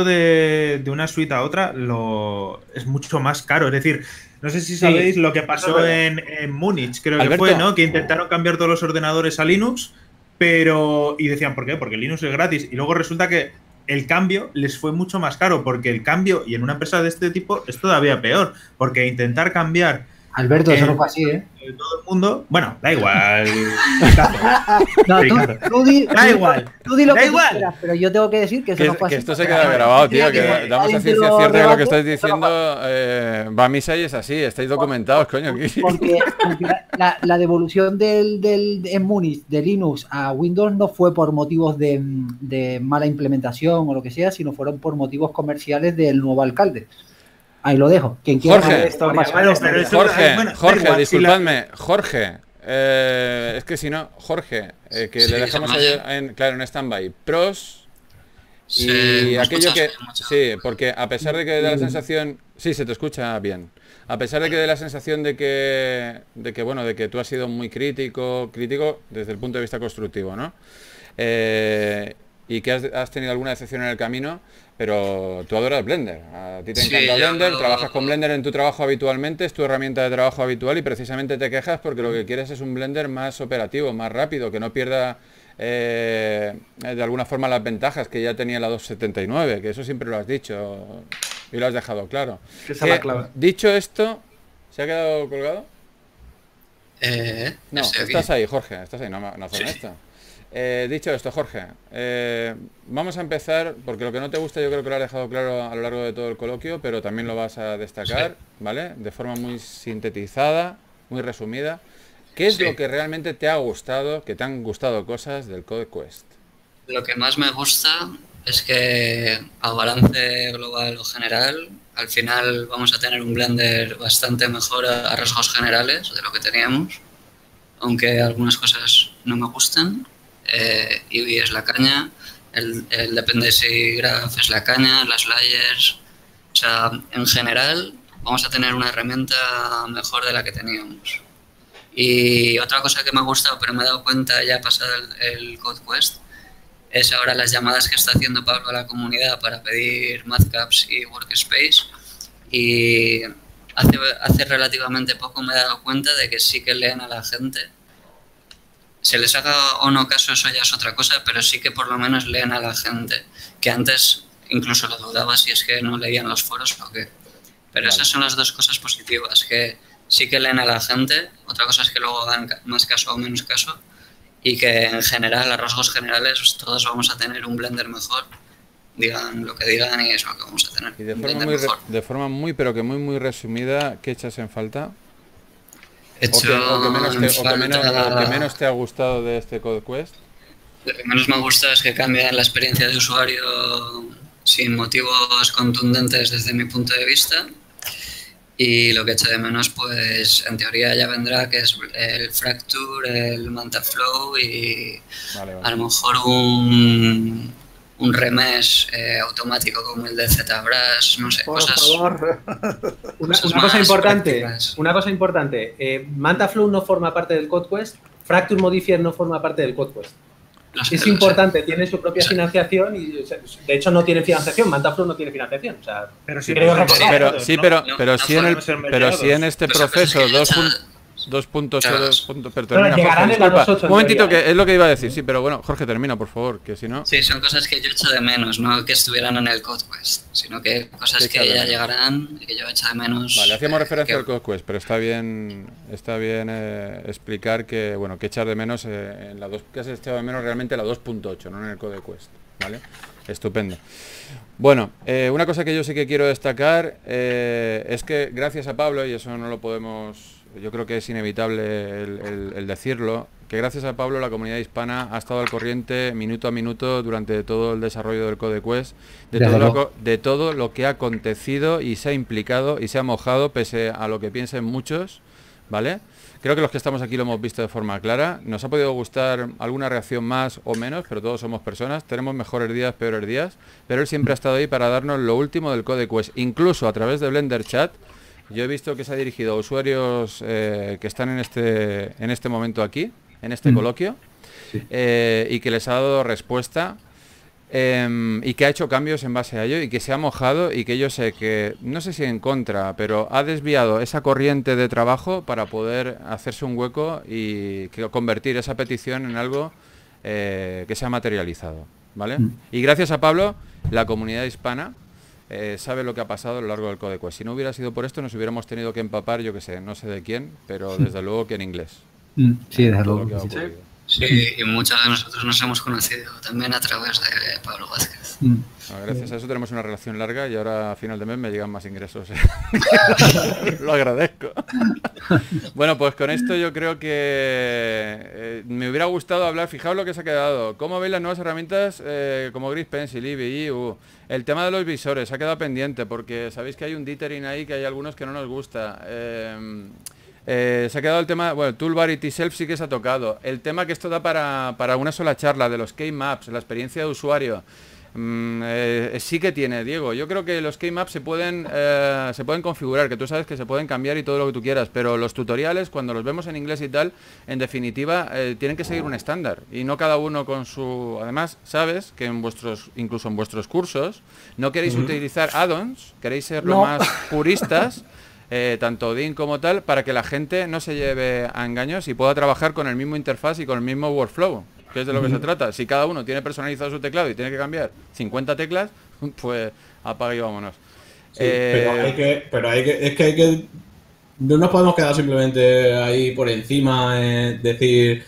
[SPEAKER 8] de una suite a otra es mucho más caro. Es decir, no sé si sabéis lo que pasó en Múnich, creo
[SPEAKER 1] Alberto.
[SPEAKER 8] que fue, ¿no? Que intentaron cambiar todos los ordenadores a Linux, y decían, ¿por qué? Porque Linux es gratis. Y luego resulta que el cambio les fue mucho más caro, porque el cambio, y en una empresa de este tipo, es todavía peor. Porque intentar cambiar
[SPEAKER 5] Alberto, eso no fue así, ¿eh?
[SPEAKER 8] todo el mundo, bueno, da igual.
[SPEAKER 5] No,
[SPEAKER 8] Ricardo.
[SPEAKER 5] tú di lo
[SPEAKER 8] Da
[SPEAKER 5] que
[SPEAKER 8] igual.
[SPEAKER 5] tú quieras, pero yo tengo que decir que eso no fue así.
[SPEAKER 1] Que esto se queda grabado, tío. Que
[SPEAKER 5] Alguien
[SPEAKER 1] damos a
[SPEAKER 5] te
[SPEAKER 1] ciencia
[SPEAKER 5] lo
[SPEAKER 1] cierta que lo que
[SPEAKER 5] rebate,
[SPEAKER 1] estáis
[SPEAKER 5] eso no
[SPEAKER 1] diciendo va a misa y es así. Estáis documentados, coño.
[SPEAKER 5] Porque la devolución en Múnich de Linux a Windows no fue por motivos de mala implementación o lo que sea, sino fueron por motivos comerciales del nuevo alcalde. Ahí lo dejo. Quien quiera
[SPEAKER 1] Jorge,
[SPEAKER 5] saber esto, más.
[SPEAKER 8] Bueno, pero eso-
[SPEAKER 1] Jorge,
[SPEAKER 8] bueno, da
[SPEAKER 1] Jorge,
[SPEAKER 8] igual,
[SPEAKER 1] disculpadme. Jorge, es que si no, Jorge, que
[SPEAKER 7] Sí,
[SPEAKER 1] le dejamos
[SPEAKER 7] se
[SPEAKER 1] ahí
[SPEAKER 7] me
[SPEAKER 1] en stand-by. Pros y
[SPEAKER 7] Sí,
[SPEAKER 1] aquello
[SPEAKER 7] ¿me
[SPEAKER 1] que...
[SPEAKER 7] escuchas? Mucho.
[SPEAKER 1] Sí, porque a pesar de que da la sensación... Sí, se te escucha bien. A pesar de que dé la sensación de que bueno, de que tú has sido muy crítico desde el punto de vista constructivo, ¿no? Y que has tenido alguna decepción en el camino, pero tú adoras Blender. A ti te
[SPEAKER 7] Sí,
[SPEAKER 1] encanta
[SPEAKER 7] yo-
[SPEAKER 1] Blender, trabajas con Blender en tu trabajo habitualmente, es tu herramienta de trabajo habitual y precisamente te quejas porque lo que quieres es un Blender más operativo, más rápido, que no pierda de alguna forma las ventajas que ya tenía la 279, que eso siempre lo has dicho y lo has dejado claro.
[SPEAKER 4] Que esa es la clave.
[SPEAKER 1] Dicho esto, ¿se ha quedado colgado? No,
[SPEAKER 7] Estoy aquí.
[SPEAKER 1] estás ahí, Jorge, estás ahí, no hacen esto. Dicho esto, Jorge, vamos a empezar, porque lo que no te gusta yo creo que lo has dejado claro a lo largo de todo el coloquio, pero también lo vas a destacar, ¿vale? De forma muy sintetizada, muy resumida. ¿Qué es
[SPEAKER 7] Sí.
[SPEAKER 1] lo que realmente te ha gustado, que te han gustado cosas del Code Quest?
[SPEAKER 7] Lo que más me gusta es que al balance global o general, al final vamos a tener un Blender bastante mejor a rasgos generales de lo que teníamos, aunque algunas cosas no me gustan. Eevee es la caña, el Dependency Graph es la caña, las layers, o sea, en general vamos a tener una herramienta mejor de la que teníamos. Y otra cosa que me ha gustado, pero me he dado cuenta ya pasado el Code Quest, es ahora las llamadas que está haciendo Pablo a la comunidad para pedir Mathcaps y Workspace. Y hace relativamente poco me he dado cuenta de que sí que leen a la gente. Se les haga o no caso, eso ya es otra cosa, pero sí que por lo menos leen a la gente, que antes incluso lo dudaba si es que no leían los foros o qué. Pero esas son las dos cosas positivas, que sí que leen a la gente, otra cosa es que luego hagan más caso o menos caso, y que en general, a rasgos generales, pues, todos vamos a tener un Blender mejor, digan lo que digan y es lo que vamos a tener.
[SPEAKER 1] Y de
[SPEAKER 7] un
[SPEAKER 1] forma
[SPEAKER 7] Blender
[SPEAKER 1] muy,
[SPEAKER 7] mejor.
[SPEAKER 1] de forma muy, pero que muy resumida, ¿qué echas en falta?
[SPEAKER 7] He
[SPEAKER 1] O que
[SPEAKER 7] hecho
[SPEAKER 1] menos
[SPEAKER 7] en
[SPEAKER 1] o que menos te ha gustado de este Code Quest.
[SPEAKER 7] Lo que menos me gusta es que cambien la experiencia de usuario sin motivos contundentes desde mi punto de vista. Y lo que echo de menos, pues en teoría ya vendrá, que es el Fracture, el Mantaflow y a lo mejor un remesh automático como el de ZBrush, no sé,
[SPEAKER 4] Por
[SPEAKER 7] cosas.
[SPEAKER 4] favor.
[SPEAKER 2] Una cosa
[SPEAKER 7] más
[SPEAKER 2] importante,
[SPEAKER 7] prácticas.
[SPEAKER 2] Mantaflow no forma parte del CodeQuest, Fracture Modifier no forma parte del CodeQuest.
[SPEAKER 7] Los
[SPEAKER 2] Es
[SPEAKER 7] que lo
[SPEAKER 2] importante, tiene su propia
[SPEAKER 7] Sí.
[SPEAKER 2] financiación y, o sea, de hecho, no tiene financiación. Mantaflow no tiene financiación. O sea,
[SPEAKER 8] Pero sí,
[SPEAKER 2] creo
[SPEAKER 8] pero-
[SPEAKER 2] recordar.
[SPEAKER 1] Pero
[SPEAKER 8] no,
[SPEAKER 1] sí,
[SPEAKER 8] no,
[SPEAKER 1] pero
[SPEAKER 7] no
[SPEAKER 1] sí en el,
[SPEAKER 8] podemos ser
[SPEAKER 1] pero sí en
[SPEAKER 8] mediados.
[SPEAKER 1] este
[SPEAKER 7] Lo que pasa es
[SPEAKER 1] proceso
[SPEAKER 7] que ya
[SPEAKER 1] 2.0,
[SPEAKER 7] Claro.
[SPEAKER 1] pero
[SPEAKER 2] Bueno,
[SPEAKER 1] termina,
[SPEAKER 2] llegarán
[SPEAKER 1] Jorge,
[SPEAKER 2] en la
[SPEAKER 1] disculpa.
[SPEAKER 2] 2.8 en
[SPEAKER 1] Un momentito,
[SPEAKER 2] teoría,
[SPEAKER 1] que es lo que iba a decir, sí, pero bueno, Jorge, termina, por favor, que si no...
[SPEAKER 7] Sí, son cosas que yo echo de menos, no que estuvieran en el CodeQuest, sino que cosas
[SPEAKER 1] Sí,
[SPEAKER 7] que
[SPEAKER 1] claro.
[SPEAKER 7] ya llegarán y que yo echo de menos.
[SPEAKER 1] Vale, hacíamos referencia
[SPEAKER 7] que-
[SPEAKER 1] al CodeQuest, pero está bien explicar que, bueno, que echar de menos en la 2, que has echado de menos realmente la 2.8, no en el CodeQuest, ¿vale? Estupendo. Bueno, una cosa que yo sí que quiero destacar es que gracias a Pablo, y eso no lo podemos, yo creo que es inevitable el decirlo, que gracias a Pablo la comunidad hispana ha estado al corriente minuto a minuto durante todo el desarrollo del CodeQuest, de todo lo que ha acontecido y se ha implicado y se ha mojado pese a lo que piensen muchos, ¿vale? Creo que los que estamos aquí lo hemos visto de forma clara. Nos ha podido gustar alguna reacción más o menos, pero todos somos personas. Tenemos mejores días, peores días. Pero él siempre ha estado ahí para darnos lo último del CodeQuest. Incluso a través de Blender Chat. Yo he visto que se ha dirigido a usuarios que están en este momento aquí, en este coloquio, y que les ha dado respuesta. Y que ha hecho cambios en base a ello y que se ha mojado y que yo sé que, no sé si en contra, pero ha desviado esa corriente de trabajo para poder hacerse un hueco y convertir esa petición en algo que se ha materializado, ¿vale? Y gracias a Pablo, la comunidad hispana sabe lo que ha pasado a lo largo del CodeQuest. Si no hubiera sido por esto, nos hubiéramos tenido que empapar, yo que sé, no sé de quién, pero desde luego que en inglés.
[SPEAKER 5] Sí, desde
[SPEAKER 1] Todo
[SPEAKER 5] luego.
[SPEAKER 1] lo que ha
[SPEAKER 5] Sí.
[SPEAKER 1] ocurrido.
[SPEAKER 7] Sí, y muchos de nosotros nos hemos conocido también a través de Pablo Vázquez.
[SPEAKER 1] Bueno, gracias a eso tenemos una relación larga y ahora a final de mes me llegan más ingresos. Lo agradezco. Bueno, pues con esto yo creo que me hubiera gustado hablar, fijaos lo que se ha quedado. ¿Cómo veis las nuevas herramientas como Gris Pencil, IBI, El tema de los visores ha quedado pendiente porque sabéis que hay un dithering ahí que hay algunos que no nos gusta. Se ha quedado el tema, bueno, Toolbar y T-Self sí que se ha tocado. El tema que esto da para una sola charla de los K-Maps, la experiencia de usuario. Sí que tiene, Diego. Yo creo que los K-Maps se pueden configurar, que tú sabes que se pueden cambiar y todo lo que tú quieras, pero los tutoriales, cuando los vemos en inglés y tal, en definitiva, tienen que seguir un estándar y no cada uno con su... Además, sabes que incluso en vuestros cursos, no queréis utilizar add-ons, queréis ser lo más puristas, tanto Odin como tal, para que la gente no se lleve a engaños y pueda trabajar con el mismo interfaz y con el mismo workflow, que es de lo que se trata. Si cada uno tiene personalizado su teclado y tiene que cambiar 50 teclas, pues apaga y vámonos.
[SPEAKER 6] Sí, pero hay que no nos podemos quedar simplemente ahí por encima, decir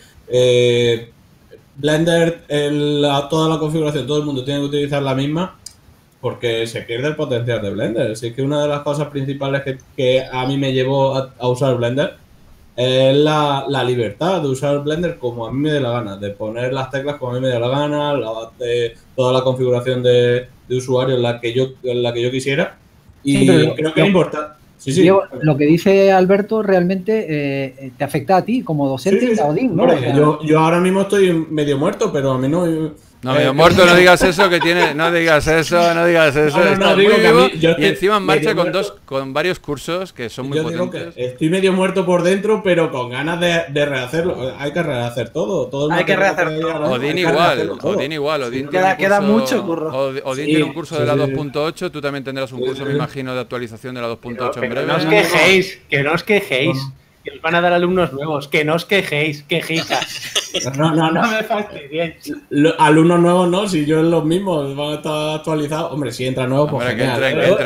[SPEAKER 6] Blender, toda la configuración, todo el mundo tiene que utilizar la misma, porque se pierde el potencial de Blender. Así que una de las cosas principales que a mí me llevó a usar Blender es la libertad de usar Blender como a mí me dé la gana, de poner las teclas como a mí me dé la gana, de toda la configuración de usuario en la que yo quisiera. Y
[SPEAKER 5] Sí, pero
[SPEAKER 6] creo que es importante. Sí, sí.
[SPEAKER 5] Diego, lo que dice Alberto realmente te afecta a ti como docente y a Odín, ¿no?
[SPEAKER 6] Hombre,
[SPEAKER 5] O sea,
[SPEAKER 6] yo ahora mismo estoy medio muerto, pero a mí no...
[SPEAKER 1] No, medio muerto, no digas eso, que tiene... No digas eso.
[SPEAKER 6] No,
[SPEAKER 1] Está
[SPEAKER 6] digo
[SPEAKER 1] muy
[SPEAKER 6] que a mí-
[SPEAKER 1] vivo
[SPEAKER 6] yo
[SPEAKER 1] y
[SPEAKER 6] estoy
[SPEAKER 1] encima en marcha
[SPEAKER 6] medio
[SPEAKER 1] con varios cursos que son muy
[SPEAKER 6] Yo digo
[SPEAKER 1] potentes.
[SPEAKER 6] que estoy medio muerto por dentro, pero con ganas de rehacerlo. Hay que rehacer todo.
[SPEAKER 4] Hay que rehacer todo.
[SPEAKER 1] Odín
[SPEAKER 6] Hay que
[SPEAKER 1] igual,
[SPEAKER 6] rehacerlo todo.
[SPEAKER 1] Odín igual. Odín
[SPEAKER 4] Queda mucho curro.
[SPEAKER 1] Odín
[SPEAKER 6] Sí,
[SPEAKER 1] tiene un curso de la
[SPEAKER 6] sí.
[SPEAKER 1] 2.8, tú también tendrás un curso, me imagino, de actualización de la 2.8 en breve.
[SPEAKER 2] No os quejéis, que no os quejéis. Que os van a dar alumnos nuevos. Que no os quejéis, quejicas.
[SPEAKER 6] No,
[SPEAKER 2] No me fastidiéis.
[SPEAKER 6] Alumnos nuevos no, si yo en los mismos van a estar actualizados. Hombre, si entran nuevos, pues
[SPEAKER 1] Hombre, que
[SPEAKER 6] genial.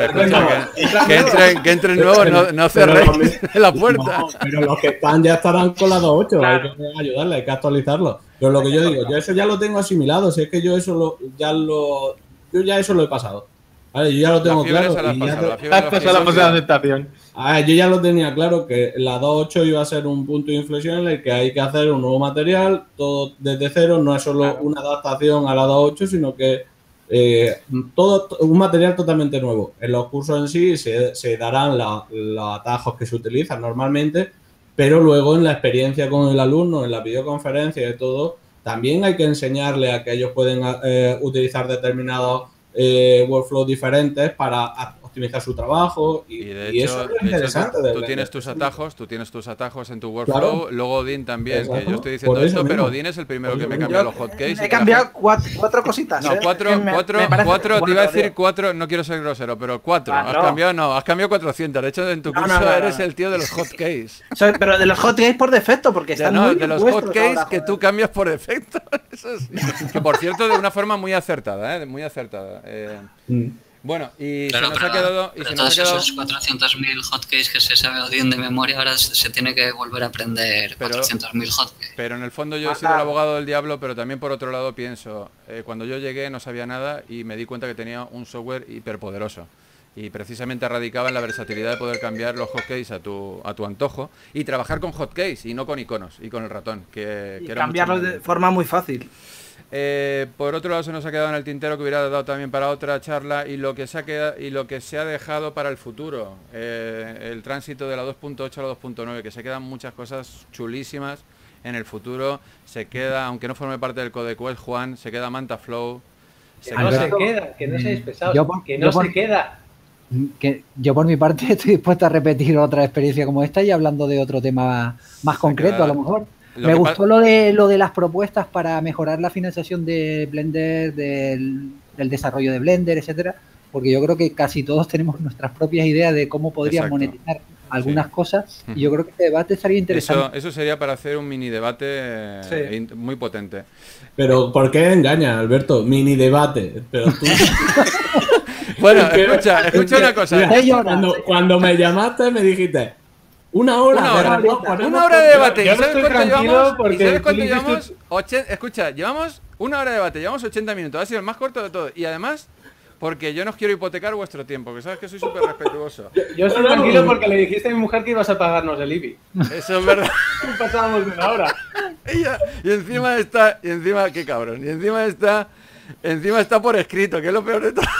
[SPEAKER 1] que entren nuevos, no cerréis la puerta.
[SPEAKER 6] No, pero los que están ya estarán con la 2.8,
[SPEAKER 2] Claro.
[SPEAKER 6] hay que ayudarle, hay que actualizarlo. Pero lo que yo digo, yo eso ya lo tengo asimilado, si es que yo eso ya eso lo he pasado. Vale, yo ya lo tengo
[SPEAKER 1] La fiebre
[SPEAKER 6] claro.
[SPEAKER 1] se la ha
[SPEAKER 6] y ya
[SPEAKER 1] pasado, la
[SPEAKER 6] te-
[SPEAKER 1] fiebre de la
[SPEAKER 2] Pasó la fase de
[SPEAKER 1] filosofía.
[SPEAKER 2] aceptación.
[SPEAKER 6] Yo ya lo tenía claro que la 2.8 iba a ser un punto de inflexión en el que hay que hacer un nuevo material, todo desde cero, no es solo una adaptación a la 2.8, sino que todo un material totalmente nuevo. En los cursos en sí se darán los atajos que se utilizan normalmente, pero luego en la experiencia con el alumno, en la videoconferencia y todo, también hay que enseñarle a que ellos pueden utilizar determinados workflows diferentes para optimizar su trabajo y
[SPEAKER 1] de
[SPEAKER 6] eso
[SPEAKER 1] hecho,
[SPEAKER 6] es lo interesante.
[SPEAKER 1] tú tienes tus atajos en tu workflow,
[SPEAKER 6] Claro.
[SPEAKER 1] luego Odín también,
[SPEAKER 6] Exacto.
[SPEAKER 1] que yo estoy diciendo
[SPEAKER 6] Por eso
[SPEAKER 1] esto, pero
[SPEAKER 6] mismo.
[SPEAKER 1] Odín es el primero que me
[SPEAKER 6] Yo-
[SPEAKER 1] cambia los hotkeys.
[SPEAKER 4] He cambiado cuatro cositas.
[SPEAKER 1] No,
[SPEAKER 4] ¿eh?
[SPEAKER 1] cuatro,
[SPEAKER 4] Que me parece
[SPEAKER 1] te iba a decir
[SPEAKER 4] tío.
[SPEAKER 1] 4, no quiero ser grosero, pero 4.
[SPEAKER 4] Ah,
[SPEAKER 1] Has
[SPEAKER 4] no.
[SPEAKER 1] cambiado, has cambiado 400. De hecho, en tu
[SPEAKER 4] No,
[SPEAKER 1] curso
[SPEAKER 4] no,
[SPEAKER 1] eres
[SPEAKER 4] no.
[SPEAKER 1] el tío de los hotkeys.
[SPEAKER 4] Pero de los hotkeys por defecto, porque están muy
[SPEAKER 1] De
[SPEAKER 4] bien
[SPEAKER 1] los
[SPEAKER 4] puestos
[SPEAKER 1] hotkeys
[SPEAKER 4] ahora,
[SPEAKER 1] que
[SPEAKER 4] joder.
[SPEAKER 1] tú cambias por defecto. Eso es. Que por cierto, de una forma muy acertada, muy acertada. Bueno, y
[SPEAKER 7] Claro,
[SPEAKER 1] se nos ha quedado... Y
[SPEAKER 7] pero
[SPEAKER 1] se nos ha
[SPEAKER 7] todos
[SPEAKER 1] quedado
[SPEAKER 7] esos 400.000 hotkeys que se sabe Odín de memoria, ahora se tiene que volver a aprender
[SPEAKER 1] Pero-
[SPEAKER 7] 400.000 hotkeys.
[SPEAKER 1] Pero en el fondo yo he sido el abogado del diablo, pero también por otro lado pienso, cuando yo llegué no sabía nada y me di cuenta que tenía un software hiperpoderoso. Y precisamente radicaba en la versatilidad de poder cambiar los hotkeys a tu antojo y trabajar con hotkeys y no con iconos y con el ratón. Que
[SPEAKER 4] Y
[SPEAKER 1] era mucho
[SPEAKER 4] cambiarlos
[SPEAKER 1] más
[SPEAKER 4] de
[SPEAKER 1] bien.
[SPEAKER 4] forma muy fácil.
[SPEAKER 1] Por otro lado se nos ha quedado en el tintero que hubiera dado también para otra charla y lo que se ha quedado, y lo que se ha dejado para el futuro, el tránsito de la 2.8 a la 2.9, que se quedan muchas cosas chulísimas en el futuro. Se queda, aunque no forme parte del CodeQuest, Juan, se queda Mantaflow.
[SPEAKER 2] Que no se queda, que no seáis pesados, que no se queda.
[SPEAKER 5] Que yo por mi parte estoy dispuesto a repetir otra experiencia como esta y hablando de otro tema más concreto a lo mejor. Me gustó lo de las propuestas para mejorar la financiación de Blender, del desarrollo de Blender, etcétera, porque yo creo que casi todos tenemos nuestras propias ideas de cómo podrían
[SPEAKER 1] Exacto.
[SPEAKER 5] monetizar algunas cosas y yo creo que este debate estaría interesante.
[SPEAKER 1] Eso sería para hacer un mini debate muy potente.
[SPEAKER 6] Pero ¿por qué engañas, Alberto? Mini debate. Pero tú...
[SPEAKER 1] Bueno, escucha una cosa.
[SPEAKER 6] Mira, cuando me llamaste me dijiste una hora
[SPEAKER 1] de debate.
[SPEAKER 2] Yo
[SPEAKER 1] ¿Y
[SPEAKER 2] no
[SPEAKER 1] sabes
[SPEAKER 2] estoy
[SPEAKER 1] cuánto
[SPEAKER 2] tranquilo
[SPEAKER 1] llevamos?
[SPEAKER 2] porque
[SPEAKER 1] ¿Y sabes cuánto
[SPEAKER 2] tú dijiste-
[SPEAKER 1] llevamos? Escucha, llevamos una hora de debate, llevamos 80 minutos. Ha sido el más corto de todo. Y además, porque yo no os quiero hipotecar vuestro tiempo, que sabes que soy súper respetuoso.
[SPEAKER 2] Yo estoy tranquilo porque le dijiste a mi mujer que ibas a pagarnos el IBI.
[SPEAKER 1] Eso es verdad.
[SPEAKER 2] Pasábamos de una hora.
[SPEAKER 1] Y encima, qué cabrón. Y encima está por escrito, que es lo peor de todo.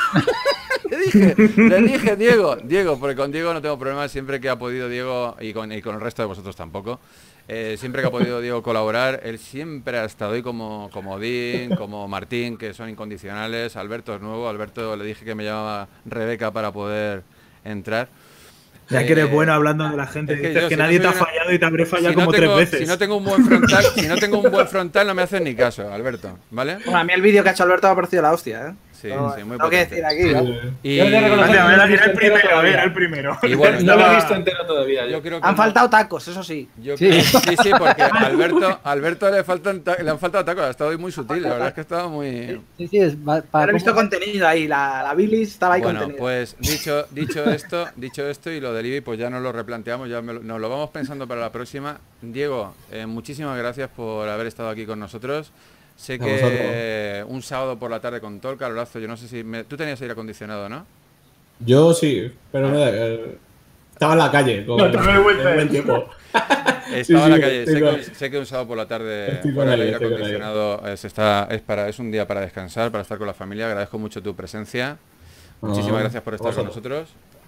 [SPEAKER 1] Le dije, Diego, porque con Diego no tengo problemas siempre que ha podido Diego, y con el resto de vosotros tampoco, siempre que ha podido Diego colaborar, él siempre ha estado ahí como Odín, como Martín, que son incondicionales. Alberto es nuevo, Alberto le dije que me llamaba Rebeca para poder entrar.
[SPEAKER 8] Ya que eres bueno hablando de la gente, dices que nadie te ha fallado y te habré fallado como 3 veces.
[SPEAKER 1] Si no tengo un buen frontal, no me hacen ni caso, Alberto, ¿vale?
[SPEAKER 4] Bueno, a mí el vídeo que ha hecho Alberto me ha parecido la hostia, ¿eh?
[SPEAKER 1] Sí, muy
[SPEAKER 4] tengo que
[SPEAKER 1] potente.
[SPEAKER 4] decir aquí, ¿no?
[SPEAKER 1] Y,
[SPEAKER 2] Yo he de reconocer que no lo he visto entero todavía.
[SPEAKER 8] Era el primero.
[SPEAKER 1] y bueno,
[SPEAKER 2] No lo he visto entero todavía.
[SPEAKER 1] yo creo que
[SPEAKER 4] Han faltado tacos, eso sí.
[SPEAKER 1] Sí, porque a Alberto le han faltado tacos, ha estado hoy muy sutil, la verdad es que estaba muy...
[SPEAKER 5] Sí,
[SPEAKER 4] Pero he visto contenido ahí, la bilis estaba ahí
[SPEAKER 1] Bueno,
[SPEAKER 4] contenida.
[SPEAKER 1] pues dicho esto y lo del IBI, pues ya nos lo replanteamos, nos lo vamos pensando para la próxima. Diego, muchísimas gracias por haber estado aquí con nosotros. Sé que un sábado por la tarde con todo el calorazo, yo no sé si... Tú tenías aire acondicionado, ¿no?
[SPEAKER 6] Yo sí, pero estaba en la calle con
[SPEAKER 2] No te me vuelves.
[SPEAKER 6] en buen tiempo.
[SPEAKER 1] Estaba en la calle.
[SPEAKER 6] estoy
[SPEAKER 1] Sé que un sábado por la tarde
[SPEAKER 6] Estoy con
[SPEAKER 1] fuera del
[SPEAKER 6] ello,
[SPEAKER 1] aire
[SPEAKER 6] estoy con
[SPEAKER 1] acondicionado es un día para descansar, para estar con la familia. Agradezco mucho tu presencia. Muchísimas gracias por estar con nosotros.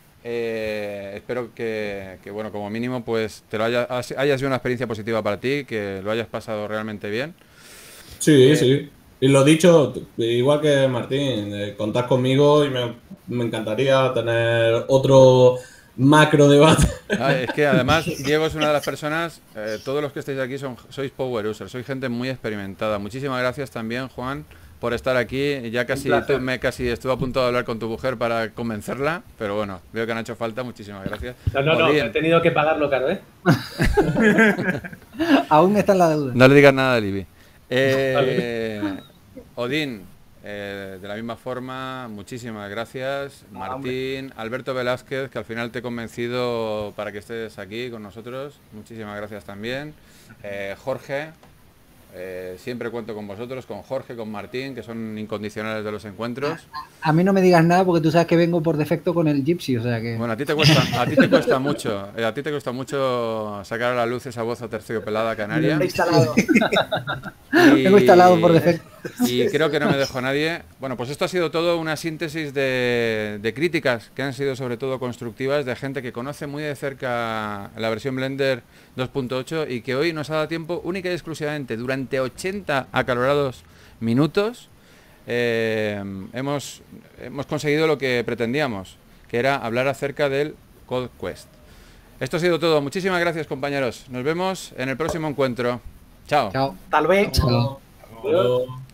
[SPEAKER 1] Espero que, bueno, como mínimo, pues haya sido una experiencia positiva para ti, que lo hayas pasado realmente bien.
[SPEAKER 6] Sí, sí. Y lo dicho, igual que Martín, contad conmigo y me encantaría tener otro macro debate.
[SPEAKER 1] Es que además Diego es una de las personas, todos los que estáis aquí sois power users, sois gente muy experimentada. Muchísimas gracias también, Juan, por estar aquí. Ya casi estuve a punto de hablar con tu mujer para convencerla, pero bueno, veo que han hecho falta. Muchísimas gracias.
[SPEAKER 2] No, he tenido que pagarlo caro, ¿eh?
[SPEAKER 5] Aún está en la deuda.
[SPEAKER 1] No le digas nada a Libby. Odín, de la misma forma, muchísimas gracias. Martín, Alberto Velázquez, que al final te he convencido para que estés aquí con nosotros. Muchísimas gracias también. Jorge, siempre cuento con vosotros, con Jorge, con Martín, que son incondicionales de los encuentros.
[SPEAKER 5] A mí no me digas nada porque tú sabes que vengo por defecto con el Gypsy, o sea que...
[SPEAKER 1] Bueno, a ti te cuesta mucho sacar a la luz esa voz aterciopelada canaria.
[SPEAKER 4] Lo he instalado.
[SPEAKER 5] Tengo instalado por defecto.
[SPEAKER 1] y creo que no me dejo nadie. Bueno, pues esto ha sido todo una síntesis de críticas que han sido sobre todo constructivas de gente que conoce muy de cerca la versión Blender 2.8 y que hoy nos ha dado tiempo única y exclusivamente durante 80 acalorados minutos hemos conseguido lo que pretendíamos, que era hablar acerca del Code Quest. Esto ha sido todo. Muchísimas gracias, compañeros. Nos vemos en el próximo encuentro. Chao.
[SPEAKER 5] Chao.
[SPEAKER 4] Tal vez.
[SPEAKER 5] Chao.
[SPEAKER 6] Luego.